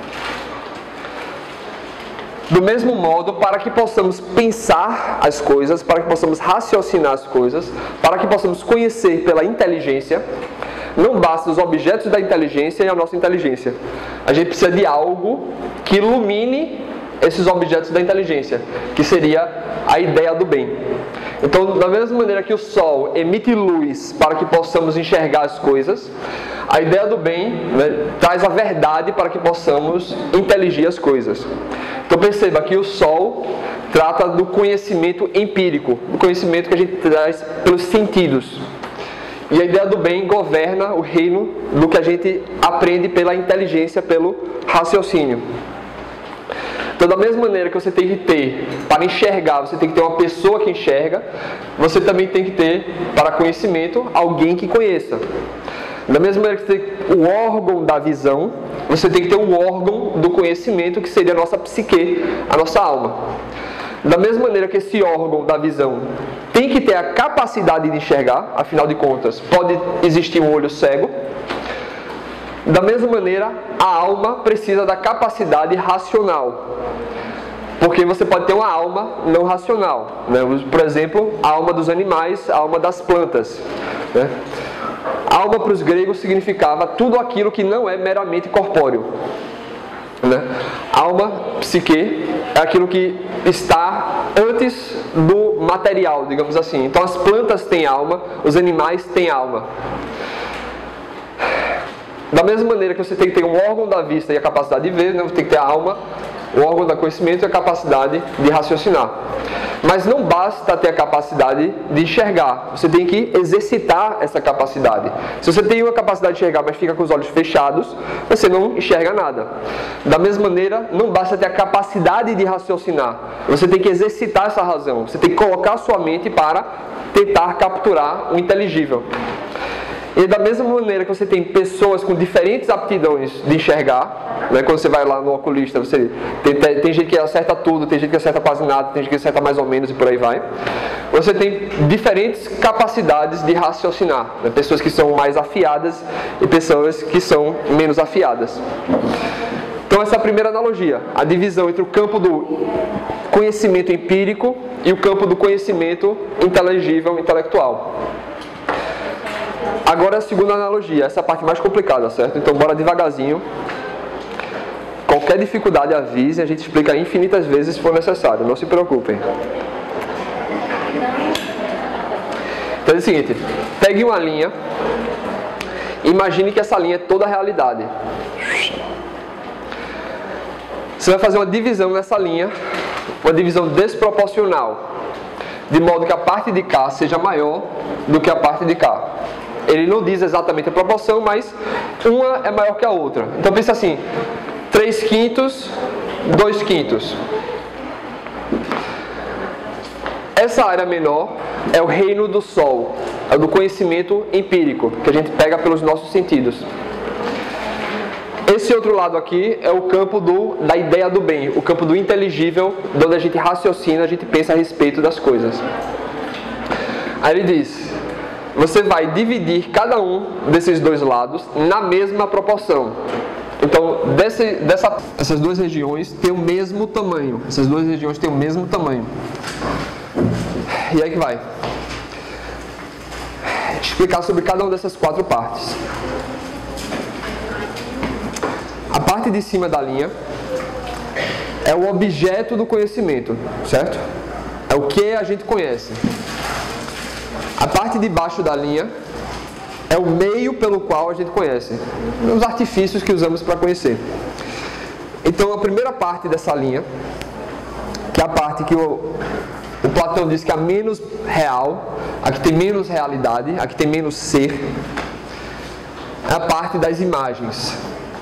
do mesmo modo, para que possamos pensar as coisas, para que possamos raciocinar as coisas, para que possamos conhecer pela inteligência, não basta os objetos da inteligência e a nossa inteligência. A gente precisa de algo que ilumine esses objetos da inteligência, que seria a ideia do bem. Então, da mesma maneira que o sol emite luz para que possamos enxergar as coisas, a ideia do bem, né, traz a verdade para que possamos inteligir as coisas. Então perceba que o sol trata do conhecimento empírico, do conhecimento que a gente traz pelos sentidos. E a ideia do bem governa o reino do que a gente aprende pela inteligência, pelo raciocínio. Então, da mesma maneira que você tem que ter, para enxergar, você tem que ter uma pessoa que enxerga, você também tem que ter, para conhecimento, alguém que conheça. Da mesma maneira que você tem o órgão da visão, você tem que ter um órgão do conhecimento, que seria a nossa psique, a nossa alma. Da mesma maneira que esse órgão da visão tem que ter a capacidade de enxergar, afinal de contas, pode existir um olho cego. Da mesma maneira, a alma precisa da capacidade racional. Porque você pode ter uma alma não racional, né? Por exemplo, a alma dos animais, a alma das plantas, né? Alma para os gregos significava tudo aquilo que não é meramente corpóreo, né? Alma, psique, é aquilo que está antes do material, digamos assim. Então as plantas têm alma, os animais têm alma. Da mesma maneira que você tem que ter um órgão da vista e a capacidade de ver, né? Você tem que ter a alma, o órgão do conhecimento e a capacidade de raciocinar. Mas não basta ter a capacidade de enxergar, você tem que exercitar essa capacidade. Se você tem uma capacidade de enxergar, mas fica com os olhos fechados, você não enxerga nada. Da mesma maneira, não basta ter a capacidade de raciocinar, você tem que exercitar essa razão, você tem que colocar a sua mente para tentar capturar o inteligível. E da mesma maneira que você tem pessoas com diferentes aptidões de enxergar, né? Quando você vai lá no oculista, você tem, tem, tem gente que acerta tudo, tem gente que acerta quase nada, tem gente que acerta mais ou menos e por aí vai. Você tem diferentes capacidades de raciocinar, né? Pessoas que são mais afiadas e pessoas que são menos afiadas. Então essa é a primeira analogia, a divisão entre o campo do conhecimento empírico e o campo do conhecimento inteligível, intelectual. Agora a segunda analogia, essa é a parte mais complicada, certo? Então bora devagarzinho. Qualquer dificuldade avise, a gente explica infinitas vezes se for necessário, não se preocupem. Então é o seguinte, pegue uma linha, imagine que essa linha é toda a realidade. Você vai fazer uma divisão nessa linha, uma divisão desproporcional, de modo que a parte de cá seja maior do que a parte de cá. Ele não diz exatamente a proporção, mas uma é maior que a outra. Então pensa assim, três quintos dois quintos. Essa área menor é o reino do Sol, é o do conhecimento empírico, que a gente pega pelos nossos sentidos. Esse outro lado aqui é o campo do, da ideia do bem, o campo do inteligível, onde a gente raciocina, a gente pensa a respeito das coisas. Aí ele diz, você vai dividir cada um desses dois lados na mesma proporção. Então, desse, dessa, essas duas regiões têm o mesmo tamanho. Essas duas regiões têm o mesmo tamanho. E aí que vai. Explicar sobre cada uma dessas quatro partes. A parte de cima da linha é o objeto do conhecimento, certo? É o que a gente conhece. A parte de baixo da linha é o meio pelo qual a gente conhece, os artifícios que usamos para conhecer. Então, a primeira parte dessa linha, que é a parte que o, o Platão diz que é a menos real, a que tem menos realidade, a que tem menos ser, é a parte das imagens.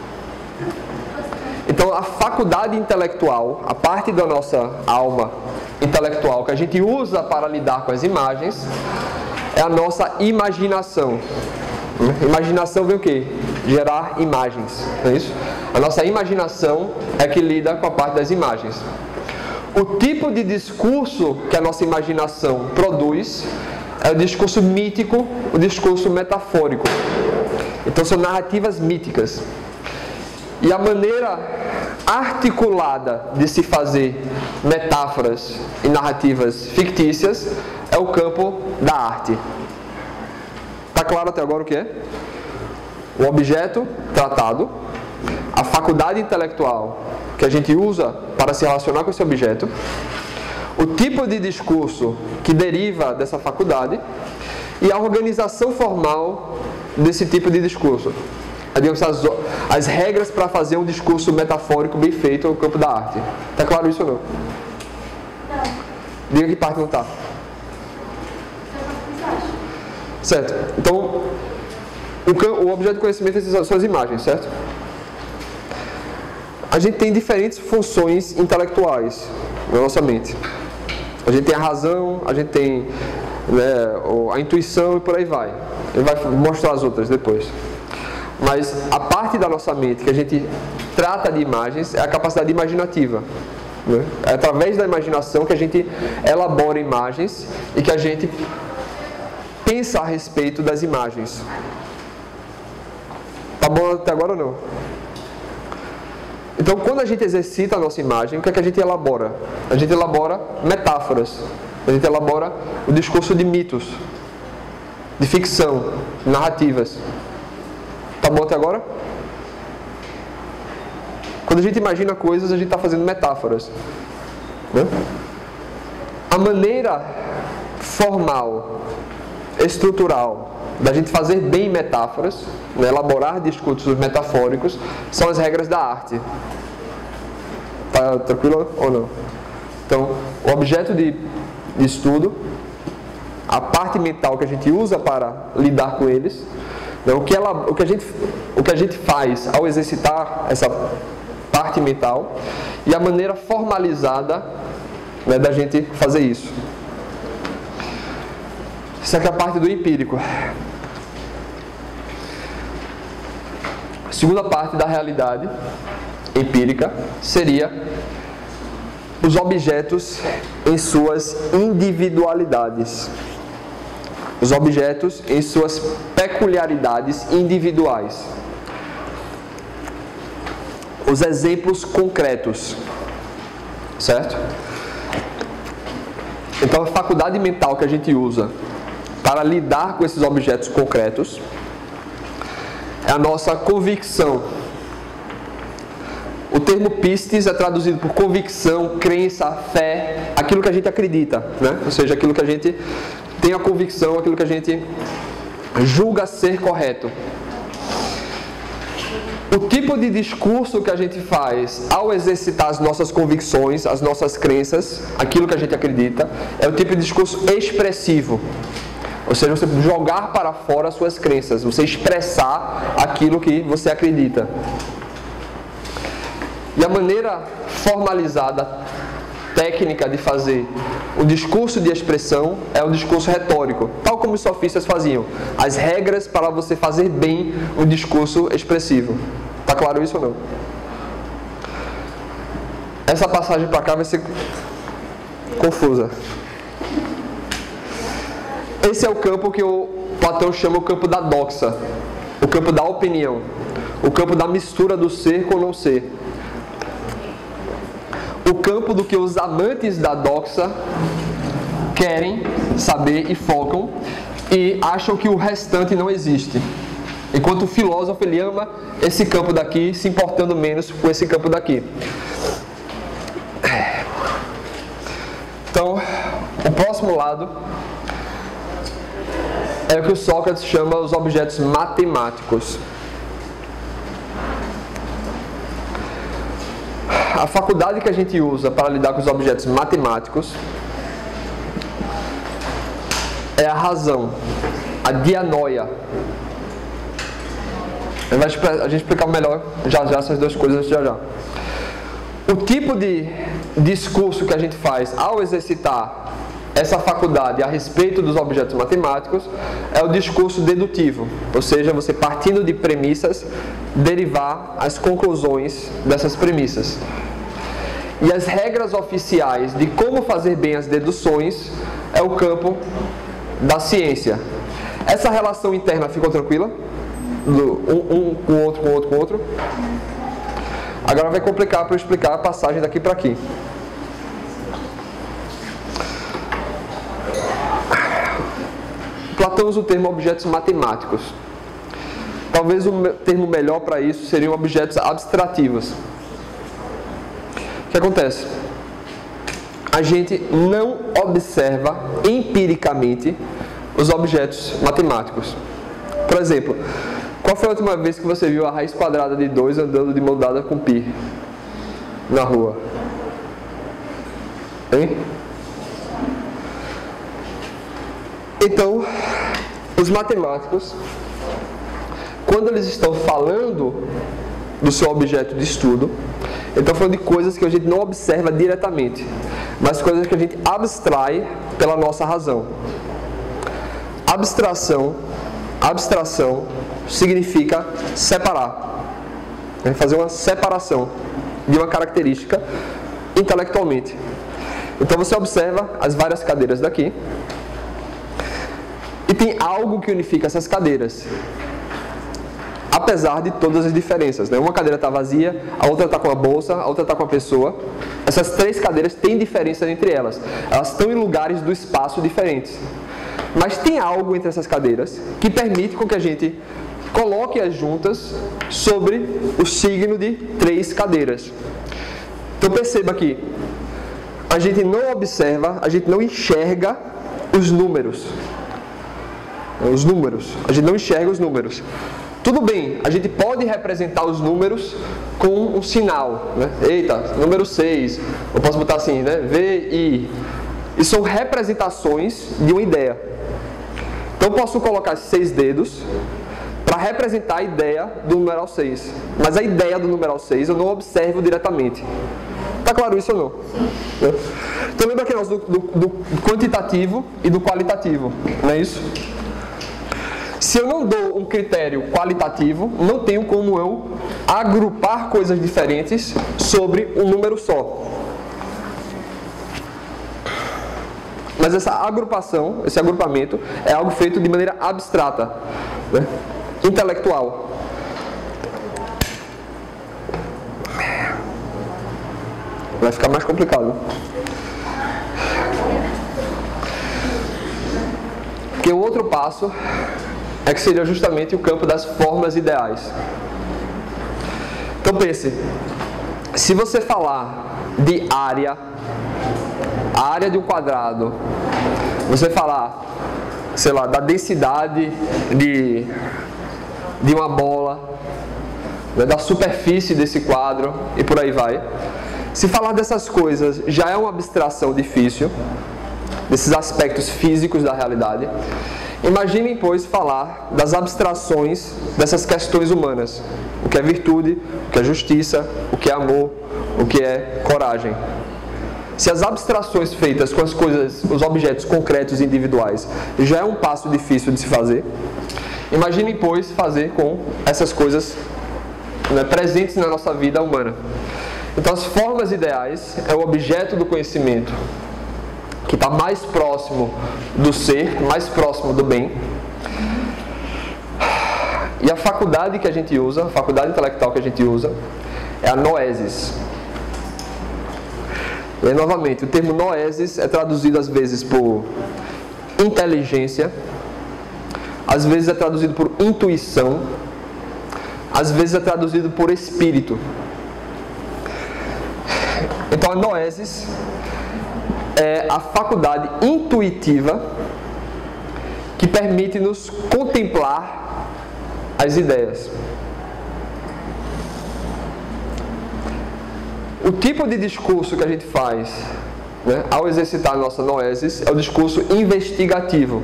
Então, a faculdade intelectual, a parte da nossa alma intelectual que a gente usa para lidar com as imagens, é a nossa imaginação. Imaginação vem o quê? Gerar imagens, não é isso? A nossa imaginação é que lida com a parte das imagens. O tipo de discurso que a nossa imaginação produz é o discurso mítico, o discurso metafórico. Então são narrativas míticas. E a maneira articulada de se fazer metáforas e narrativas fictícias é o campo da arte. Está claro até agora o que é? O objeto tratado, a faculdade intelectual que a gente usa para se relacionar com esse objeto, o tipo de discurso que deriva dessa faculdade e a organização formal desse tipo de discurso. Digamos, as, as regras para fazer um discurso metafórico bem feito no campo da arte. Está claro isso ou não? Não. Diga que parte não está. Certo. Então, o, o objeto de conhecimento são as imagens, certo? A gente tem diferentes funções intelectuais na nossa mente. A gente tem a razão, a gente tem, né, a intuição e por aí vai. Ele vai mostrar as outras depois. Mas a parte da nossa mente que a gente trata de imagens é a capacidade imaginativa. Né? É através da imaginação que a gente elabora imagens e que a gente pensa a respeito das imagens. Tá bom até agora ou não? Então, quando a gente exercita a nossa imagem, o que é que a gente elabora? A gente elabora metáforas. A gente elabora o discurso de mitos, de ficção, narrativas. Tá bom até agora? Quando a gente imagina coisas, a gente está fazendo metáforas. Né? A maneira formal, estrutural, da gente fazer bem metáforas, né, elaborar discursos metafóricos, são as regras da arte. Tá tranquilo ou não? Então, o objeto de, de estudo, a parte mental que a gente usa para lidar com eles, né, o, que ela, o, que a gente, o que a gente faz ao exercitar essa parte mental e a maneira formalizada, né, da gente fazer isso. Isso aqui é a parte do empírico. A segunda parte da realidade empírica seria os objetos em suas individualidades. Os objetos em suas peculiaridades individuais. Os exemplos concretos. Certo? Então a faculdade mental que a gente usa para lidar com esses objetos concretos é a nossa convicção. O termo pistis é traduzido por convicção, crença, fé, aquilo que a gente acredita, né? Ou seja, aquilo que a gente tem a convicção, aquilo que a gente julga ser correto. O tipo de discurso que a gente faz ao exercitar as nossas convicções, as nossas crenças, aquilo que a gente acredita, é o tipo de discurso expressivo. Ou seja, você jogar para fora as suas crenças, você expressar aquilo que você acredita. E a maneira formalizada, técnica de fazer o discurso de expressão é o discurso retórico, tal como os sofistas faziam. As regras para você fazer bem o discurso expressivo. Tá claro isso ou não? Essa passagem para cá vai ser confusa. Esse é o campo que o Platão chama o campo da doxa, o campo da opinião, o campo da mistura do ser com o não ser. O campo do que os amantes da doxa querem saber e focam e acham que o restante não existe. Enquanto o filósofo ele ama esse campo daqui, se importando menos com esse campo daqui. Então, o próximo lado é o que o Sócrates chama os objetos matemáticos. A faculdade que a gente usa para lidar com os objetos matemáticos é a razão, a dianoia. A gente explicar melhor já já essas duas coisas já já. O tipo de discurso que a gente faz ao exercitar essa faculdade a respeito dos objetos matemáticos é o discurso dedutivo, ou seja, você partindo de premissas, derivar as conclusões dessas premissas. E as regras oficiais de como fazer bem as deduções é o campo da ciência. Essa relação interna ficou tranquila? Do um, um com o outro, com o outro, com o outro. Agora vai complicar para eu explicar a passagem daqui para aqui. Platão usa o termo objetos matemáticos. Talvez o termo melhor para isso seriam objetos abstrativos. O que acontece? A gente não observa empiricamente os objetos matemáticos. Por exemplo, qual foi a última vez que você viu a raiz quadrada de dois andando de mão dada com π na rua? Hein? Então, os matemáticos, quando eles estão falando do seu objeto de estudo, eles estão falando de coisas que a gente não observa diretamente, mas coisas que a gente abstrai pela nossa razão. Abstração, abstração significa separar, é fazer uma separação de uma característica intelectualmente. Então você observa as várias cadeiras daqui, e tem algo que unifica essas cadeiras, apesar de todas as diferenças, né? Uma cadeira está vazia, a outra está com a bolsa, a outra está com a pessoa. Essas três cadeiras têm diferença entre elas. Elas estão em lugares do espaço diferentes. Mas tem algo entre essas cadeiras que permite com que a gente coloque-as juntas sobre o signo de três cadeiras. Então perceba que a gente não observa, a gente não enxerga os números. Os números. A gente não enxerga os números. Tudo bem, a gente pode representar os números com um sinal, né? Eita, número seis. Eu posso botar assim, né? V I. E são representações de uma ideia. Então eu posso colocar seis dedos para representar a ideia do numeral seis. Mas a ideia do numeral seis eu não observo diretamente. Tá claro isso ou não? Sim. Então lembra que nós do, do, do quantitativo e do qualitativo, não é isso? Se eu não dou um critério qualitativo, não tenho como eu agrupar coisas diferentes sobre um número só. Mas essa agrupação, esse agrupamento, é algo feito de maneira abstrata, né? Intelectual. Vai ficar mais complicado. Porque o outro passo é que seria justamente o campo das formas ideais. Então pense, se você falar de área, a área de um quadrado, você falar, sei lá, da densidade de, de uma bola, né, da superfície desse quadro e por aí vai. Se falar dessas coisas já é uma abstração difícil, desses aspectos físicos da realidade. Imaginem, pois, falar das abstrações dessas questões humanas. O que é virtude, o que é justiça, o que é amor, o que é coragem. Se as abstrações feitas com as coisas, os objetos concretos e individuais, já é um passo difícil de se fazer, imaginem, pois, fazer com essas coisas, né, presentes na nossa vida humana. Então, as formas ideais é o objeto do conhecimento, que está mais próximo do ser, mais próximo do bem. E a faculdade que a gente usa, a faculdade intelectual que a gente usa, é a noesis. E aí, novamente, o termo noesis é traduzido às vezes por inteligência, às vezes é traduzido por intuição, às vezes é traduzido por espírito. Então a noesis é a faculdade intuitiva que permite-nos contemplar as ideias. O tipo de discurso que a gente faz, né, ao exercitar a nossa noesis é o discurso investigativo.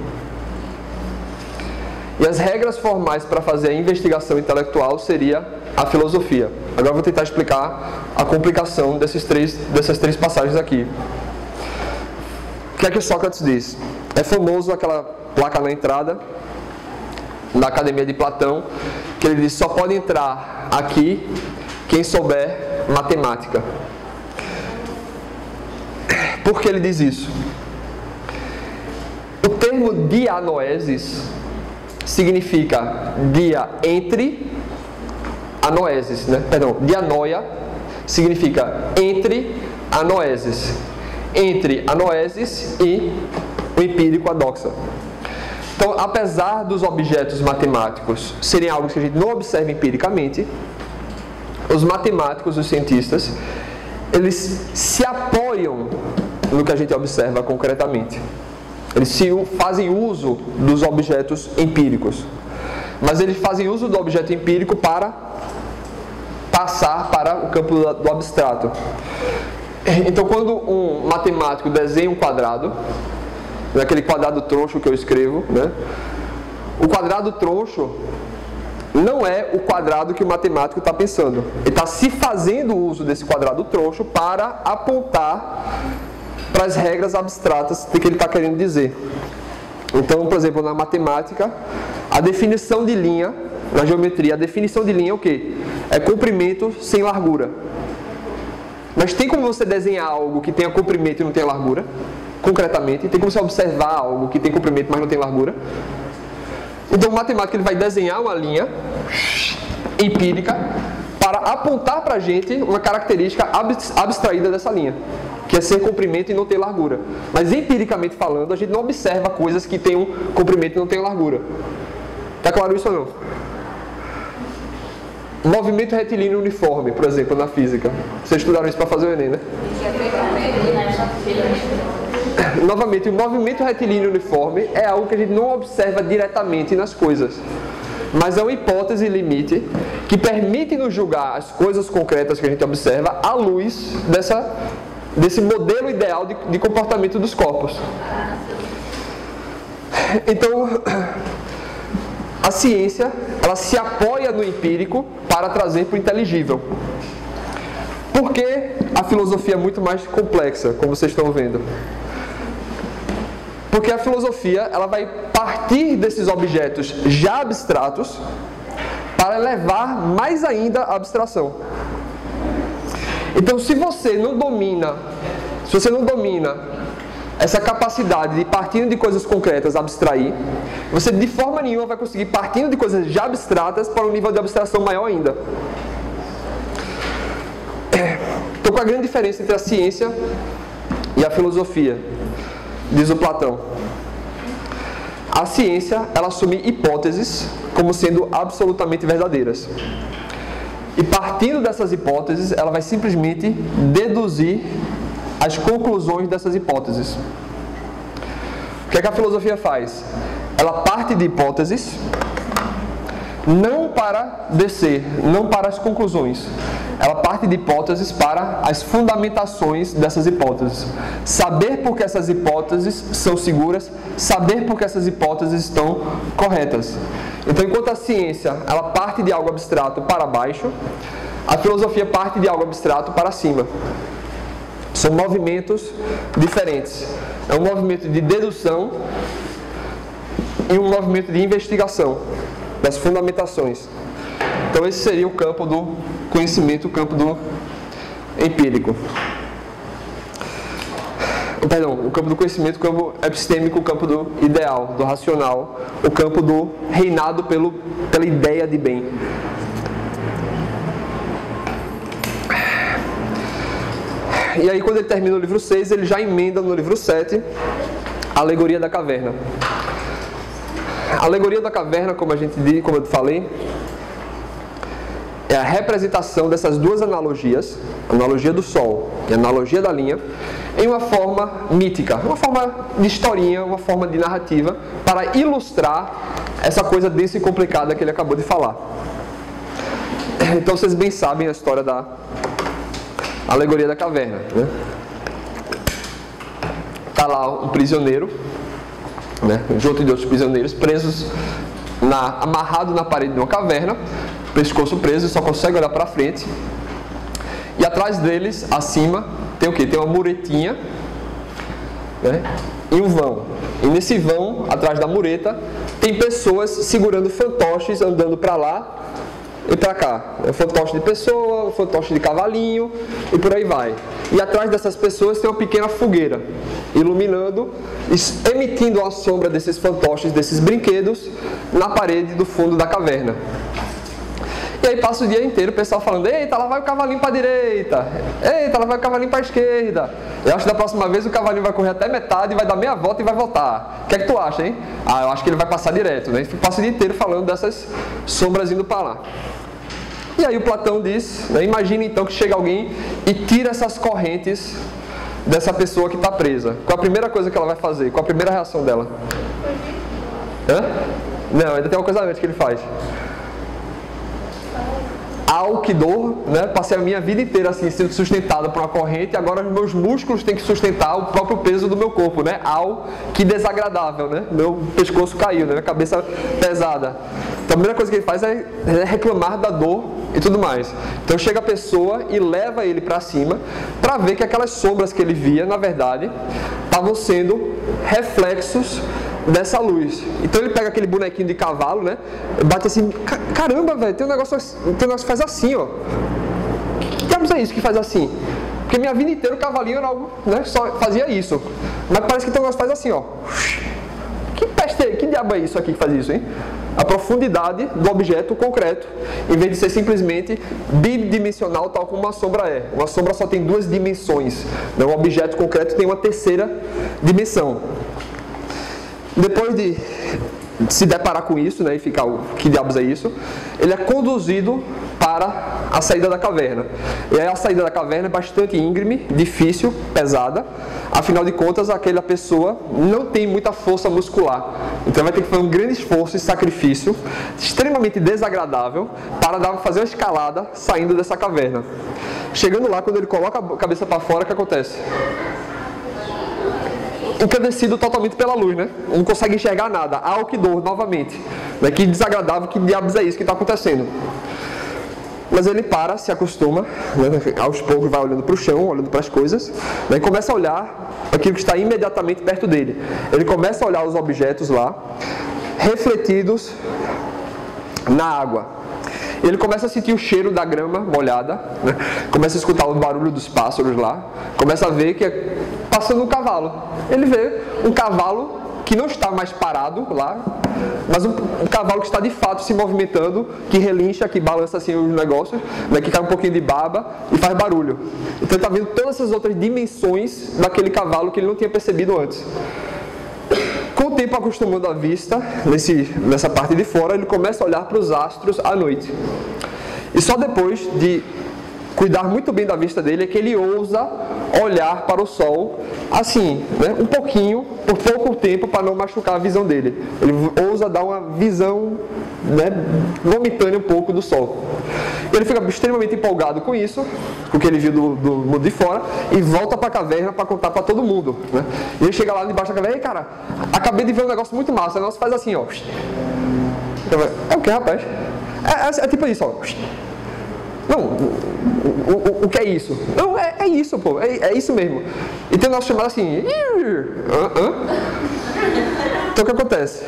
E as regras formais para fazer a investigação intelectual seria a filosofia. Agora eu vou tentar explicar a complicação desses três, dessas três passagens aqui. O que é que Sócrates diz? É famoso aquela placa na entrada da Academia de Platão, que ele diz: só pode entrar aqui quem souber matemática. Por que ele diz isso? O termo dianoesis significa dia entre a noesis, né? Perdão, dianoia significa entre a noesis, entre a noesis e o empírico, a doxa. Então, apesar dos objetos matemáticos serem algo que a gente não observa empiricamente, os matemáticos, os cientistas, eles se apoiam no que a gente observa concretamente. Eles se fazem uso dos objetos empíricos. Mas eles fazem uso do objeto empírico para passar para o campo do abstrato. Então, quando um matemático desenha um quadrado, naquele quadrado troncho que eu escrevo, né? O quadrado troncho não é o quadrado que o matemático está pensando. Ele está se fazendo uso desse quadrado troncho para apontar para as regras abstratas de que ele está querendo dizer. Então, por exemplo, na matemática, a definição de linha, na geometria, a definição de linha é o quê? É comprimento sem largura. Mas tem como você desenhar algo que tenha comprimento e não tenha largura? Concretamente, tem como você observar algo que tem comprimento, mas não tem largura? Então o matemático ele vai desenhar uma linha empírica para apontar para a gente uma característica abstraída dessa linha, que é ser comprimento e não ter largura. Mas empiricamente falando, a gente não observa coisas que tenham comprimento e não tenham largura. Está claro isso ou não? Movimento retilíneo uniforme, por exemplo, na física. Vocês estudaram isso para fazer o Enem, né? Novamente, o movimento retilíneo uniforme é algo que a gente não observa diretamente nas coisas, mas é uma hipótese limite que permite nos julgar as coisas concretas que a gente observa à luz dessa, desse modelo ideal de, de comportamento dos corpos. Então, a ciência, ela se apoia no empírico para trazer para o inteligível. Por que a filosofia é muito mais complexa, como vocês estão vendo? Porque a filosofia ela vai partir desses objetos já abstratos para elevar mais ainda a abstração. Então, se você não domina, se você não domina essa capacidade de, partindo de coisas concretas, abstrair, você de forma nenhuma vai conseguir, partindo de coisas já abstratas, para um nível de abstração maior ainda. Então, qual a grande diferença entre a ciência e a filosofia? Diz o Platão. A ciência, ela assume hipóteses como sendo absolutamente verdadeiras. E partindo dessas hipóteses, ela vai simplesmente deduzir as conclusões dessas hipóteses. O que é que a filosofia faz? Ela parte de hipóteses não para descer, não para as conclusões. ela parte de hipóteses para as fundamentações dessas hipóteses. Saber por que essas hipóteses são seguras, saber por que essas hipóteses estão corretas. Então, enquanto a ciência ela parte de algo abstrato para baixo, a filosofia parte de algo abstrato para cima. São movimentos diferentes. É um movimento de dedução e um movimento de investigação das fundamentações. Então esse seria o campo do conhecimento, o campo do empírico. Perdão, o campo do conhecimento, o campo epistêmico, o campo do ideal, do racional, o campo do reinado pelo, pela ideia de bem. E aí quando ele termina o livro seis, ele já emenda no livro sete a alegoria da caverna. A alegoria da caverna, como a gente diz, como eu falei, é a representação dessas duas analogias, a analogia do sol e a analogia da linha, em uma forma mítica, uma forma de historinha, uma forma de narrativa, para ilustrar essa coisa densa e complicada que ele acabou de falar. Então vocês bem sabem a história da alegoria da caverna, né? Tá lá um prisioneiro, né, junto de outros prisioneiros, presos, na, amarrado na parede de uma caverna, pescoço preso, só consegue olhar para frente. E atrás deles, acima, tem o quê? Tem uma muretinha, né, e um vão. E nesse vão, atrás da mureta, tem pessoas segurando fantoches, andando para lá e para cá. É um fantoche de pessoa, um fantoche de cavalinho e por aí vai. E atrás dessas pessoas tem uma pequena fogueira, iluminando, emitindo a sombra desses fantoches, desses brinquedos, na parede do fundo da caverna. E aí passa o dia inteiro o pessoal falando: eita, lá vai o cavalinho para a direita, eita, lá vai o cavalinho para a esquerda. Eu acho que da próxima vez o cavalinho vai correr até metade, vai dar meia volta e vai voltar. O que é que tu acha, hein? Ah, eu acho que ele vai passar direto, né? Passa o dia inteiro falando dessas sombras indo para lá. E aí o Platão diz, né, imagina então que chega alguém e tira essas correntes dessa pessoa que está presa. Qual a primeira coisa que ela vai fazer? Qual a primeira reação dela? Hã? Não, ainda tem uma coisa antes que ele faz. Ao que dor, né? Passei a minha vida inteira assim, sendo sustentado por uma corrente, e agora os meus músculos têm que sustentar o próprio peso do meu corpo, né? Ao que desagradável, né? Meu pescoço caiu, né? Minha cabeça pesada. Então a primeira coisa que ele faz é reclamar da dor e tudo mais. Então chega a pessoa e leva ele para cima para ver que aquelas sombras que ele via, na verdade, estavam sendo reflexos dessa luz. Então ele pega aquele bonequinho de cavalo, né? Bate assim, caramba, velho, tem um negócio, tem um negócio que faz assim, ó. Que diabos é isso que faz assim? Porque minha vida inteira o cavalinho era algo, né? Só fazia isso. Mas parece que tem um negócio que faz assim, ó. Que peste, que diabo é isso aqui que faz isso, hein? A profundidade do objeto concreto, em vez de ser simplesmente bidimensional, tal como uma sombra é. Uma sombra só tem duas dimensões. Né? Um objeto concreto tem uma terceira dimensão. Depois de se deparar com isso, né, e ficar, o que diabos é isso, ele é conduzido para a saída da caverna. E aí a saída da caverna é bastante íngreme, difícil, pesada. Afinal de contas, aquela pessoa não tem muita força muscular. Então vai ter que fazer um grande esforço e sacrifício, extremamente desagradável, para dar, fazer uma escalada saindo dessa caverna. Chegando lá, quando ele coloca a cabeça para fora, o que acontece? Encandecido totalmente pela luz, né? Não consegue enxergar nada. Ao que dor, novamente. Né? Que desagradável, que diabos é isso que está acontecendo? Mas ele para, se acostuma, né? Aos poucos vai olhando para o chão, olhando para as coisas, né? E começa a olhar aquilo que está imediatamente perto dele. Ele começa a olhar os objetos lá, refletidos na água. Ele começa a sentir o cheiro da grama molhada, né? Começa a escutar o barulho dos pássaros lá, começa a ver que é passando um cavalo. Ele vê um cavalo que não está mais parado lá, mas um, um cavalo que está de fato se movimentando, que relincha, que balança assim os negócios, né, que cai um pouquinho de baba e faz barulho. Então ele está vendo todas essas outras dimensões daquele cavalo que ele não tinha percebido antes. Com o tempo acostumando a vista, nesse, nessa parte de fora, ele começa a olhar para os astros à noite. E só depois de cuidar muito bem da vista dele é que ele ousa olhar para o sol, assim, né, um pouquinho, por pouco tempo, para não machucar a visão dele. Ele ousa dar uma visão né, momentânea um pouco do Sol. Ele fica extremamente empolgado com isso, com o que ele viu do, do mundo de fora, e volta para a caverna para contar para todo mundo, né? E ele chega lá debaixo da caverna, e cara, acabei de ver um negócio muito massa, o negócio faz assim, ó. É o que, rapaz? É, é, é tipo isso, ó. Não, o, o, o que é isso? Não, é, é isso, pô, é, é isso mesmo. E tem o nosso chamado assim, uh, uh. Então o que acontece?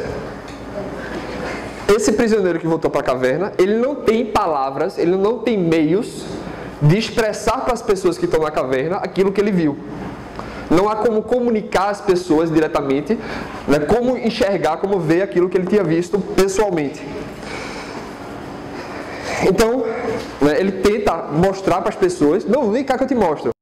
Esse prisioneiro que voltou para a caverna, ele não tem palavras, ele não tem meios de expressar para as pessoas que estão na caverna aquilo que ele viu. Não há como comunicar às pessoas diretamente, né, como enxergar, como ver aquilo que ele tinha visto pessoalmente. Então, né, ele tenta mostrar para as pessoas, não, vem cá que eu te mostro.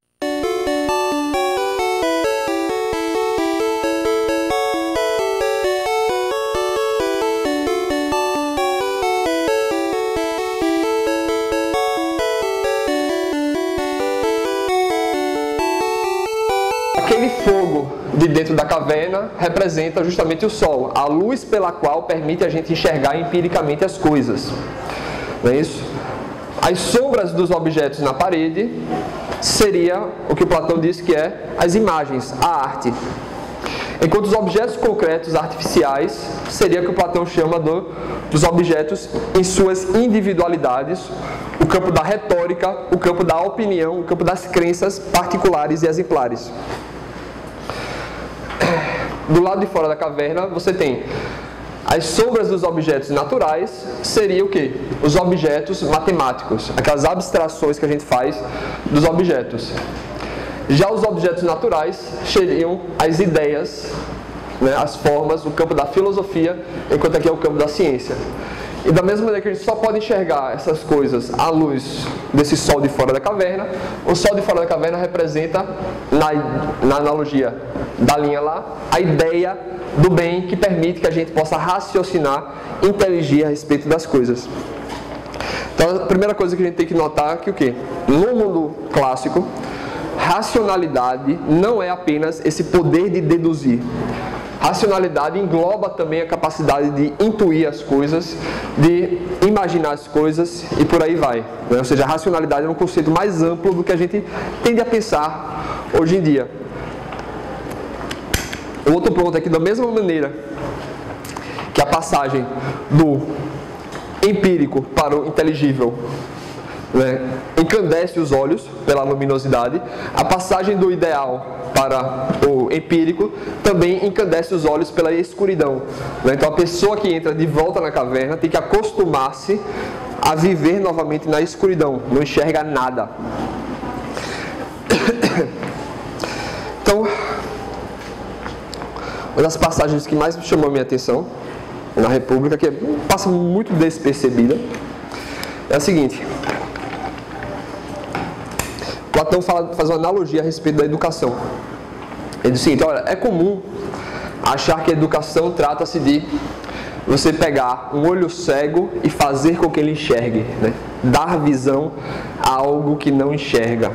Aquele fogo de dentro da caverna representa justamente o Sol, a luz pela qual permite a gente enxergar empiricamente as coisas. Não é isso? As sombras dos objetos na parede seria o que Platão diz que é as imagens, a arte. Enquanto os objetos concretos artificiais seria o que o Platão chama do, dos objetos em suas individualidades, o campo da retórica, o campo da opinião, o campo das crenças particulares e exemplares. Do lado de fora da caverna você tem as sombras dos objetos naturais, seria o quê? Os objetos matemáticos, aquelas abstrações que a gente faz dos objetos. Já os objetos naturais seriam as ideias, né, as formas, o campo da filosofia, enquanto aqui é o campo da ciência. E da mesma maneira que a gente só pode enxergar essas coisas à luz desse sol de fora da caverna, o sol de fora da caverna representa, na, na analogia da linha lá, a ideia do bem que permite que a gente possa raciocinar, inteligir a respeito das coisas. Então a primeira coisa que a gente tem que notar é que o quê? No mundo clássico, racionalidade não é apenas esse poder de deduzir. Racionalidade engloba também a capacidade de intuir as coisas, de imaginar as coisas e por aí vai. Né? Ou seja, a racionalidade é um conceito mais amplo do que a gente tende a pensar hoje em dia. O outro ponto é que, da mesma maneira que a passagem do empírico para o inteligível, né, encandece os olhos pela luminosidade, a passagem do ideal para o empírico também encandece os olhos pela escuridão. Né? Então a pessoa que entra de volta na caverna tem que acostumar-se a viver novamente na escuridão, não enxerga nada. Então, uma das passagens que mais me chamou a minha atenção na República, que passa muito despercebida, é a seguinte. Platão fala, faz uma analogia a respeito da educação. Ele diz o seguinte, olha, é comum achar que a educação trata-se de você pegar um olho cego e fazer com que ele enxergue, né? Dar visão a algo que não enxerga.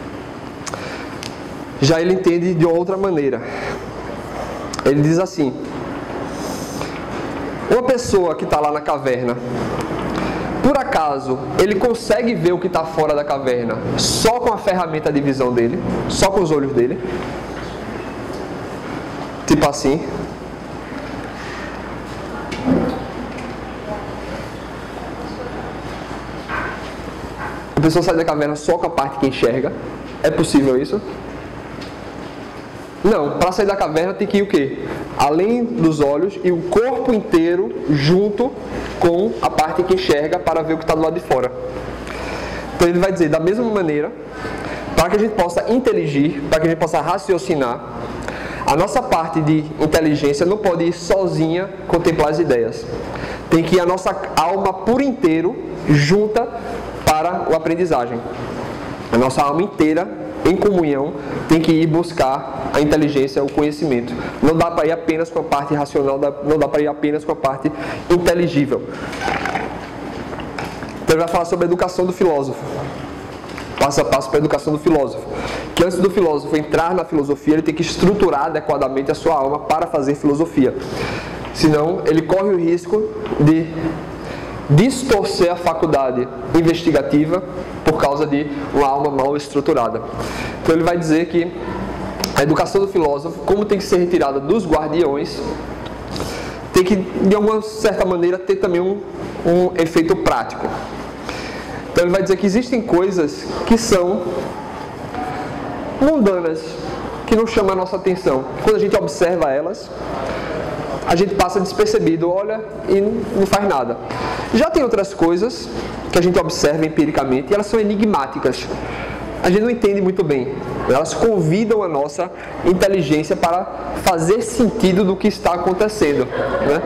Já ele entende de outra maneira. Ele diz assim, uma pessoa que está lá na caverna, por acaso, ele consegue ver o que está fora da caverna só com a ferramenta de visão dele, só com os olhos dele? Tipo assim. A pessoa sai da caverna só com a parte que enxerga? É possível isso? Não, para sair da caverna tem que ir o quê? Além dos olhos e o corpo inteiro junto com a parte que enxerga para ver o que está do lado de fora. Então ele vai dizer, da mesma maneira, para que a gente possa inteligir, para que a gente possa raciocinar, a nossa parte de inteligência não pode ir sozinha contemplar as ideias. Tem que ir a nossa alma por inteiro junta para a aprendizagem. A nossa alma inteira em comunhão, tem que ir buscar a inteligência, o conhecimento. Não dá para ir apenas com a parte racional, não dá para ir apenas com a parte inteligível. Então ele vai falar sobre a educação do filósofo. Passo a passo para a educação do filósofo. Que antes do filósofo entrar na filosofia, ele tem que estruturar adequadamente a sua alma para fazer filosofia. Senão, ele corre o risco de distorcer a faculdade investigativa por causa de uma alma mal estruturada. Então ele vai dizer que a educação do filósofo, como tem que ser retirada dos guardiões, tem que, de alguma certa maneira, ter também um, um efeito prático. Então ele vai dizer que existem coisas que são mundanas, que não chamam a nossa atenção. Quando a gente observa elas, a gente passa despercebido, olha e não faz nada. Já tem outras coisas que a gente observa empiricamente e elas são enigmáticas. A gente não entende muito bem. Elas convidam a nossa inteligência para fazer sentido do que está acontecendo, né?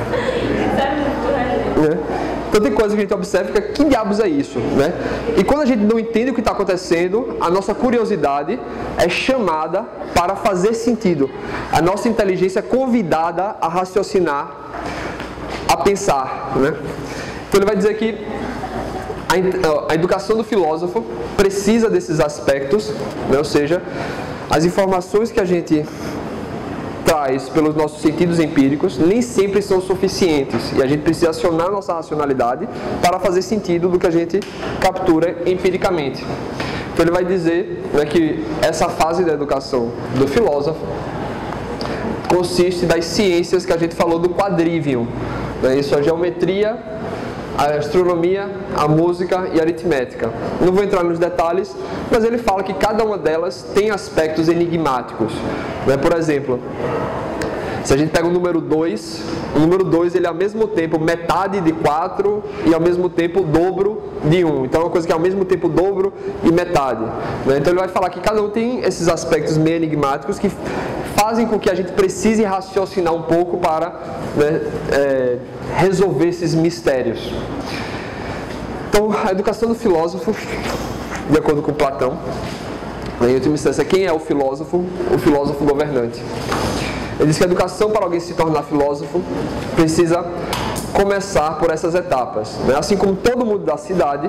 né? Então tem coisas que a gente observa e fica, que diabos é isso? Né? E quando a gente não entende o que está acontecendo, a nossa curiosidade é chamada para fazer sentido. A nossa inteligência é convidada a raciocinar, a pensar. Né? Então ele vai dizer que a educação do filósofo precisa desses aspectos, né? Ou seja, as informações que a gente traz pelos nossos sentidos empíricos nem sempre são suficientes e a gente precisa acionar nossa racionalidade para fazer sentido do que a gente captura empiricamente. Então ele vai dizer, né, que essa fase da educação do filósofo consiste das ciências que a gente falou do quadrivium, né? Isso é a geometria, a astronomia, a música e a aritmética. Não vou entrar nos detalhes, mas ele fala que cada uma delas tem aspectos enigmáticos. Né? Por exemplo, se a gente pega o número dois, o número dois ele é ao mesmo tempo metade de quatro e ao mesmo tempo o dobro de um. Então é uma coisa que é ao mesmo tempo o dobro e metade. Né? Então ele vai falar que cada um tem esses aspectos meio enigmáticos que fazem com que a gente precise raciocinar um pouco para, né, é, resolver esses mistérios. Então, a educação do filósofo, de acordo com Platão, em última instância, quem é o filósofo? O filósofo governante. Ele diz que a educação para alguém se tornar filósofo precisa começar por essas etapas. Né? Assim como todo mundo da cidade,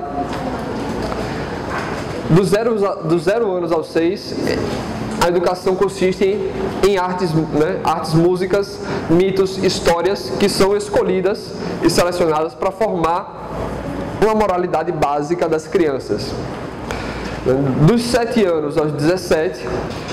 dos zero, dos zero anos aos seis, a educação consiste em, em artes, né, artes, músicas, mitos, histórias que são escolhidas e selecionadas para formar uma moralidade básica das crianças. Dos sete anos aos dezessete,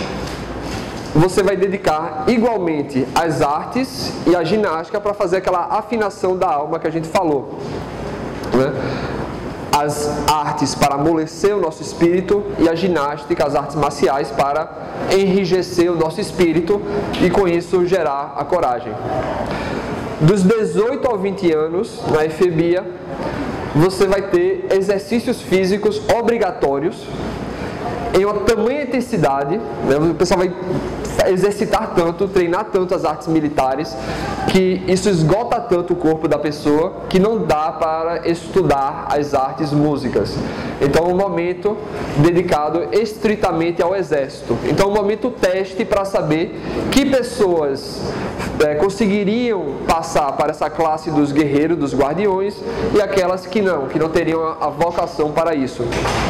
você vai dedicar igualmente às artes e à ginástica para fazer aquela afinação da alma que a gente falou, né? As artes para amolecer o nosso espírito e a ginástica, as artes marciais para enrijecer o nosso espírito e com isso gerar a coragem. Dos dezoito aos vinte anos, na efebia, você vai ter exercícios físicos obrigatórios em uma tamanha intensidade, né? O pessoal vai exercitar tanto, treinar tanto as artes militares, que isso esgota tanto o corpo da pessoa que não dá para estudar as artes músicas. Então é um momento dedicado estritamente ao exército. Então é um momento teste para saber que pessoas é, conseguiriam passar para essa classe dos guerreiros, dos guardiões, e aquelas que não, que não teriam a, a vocação para isso.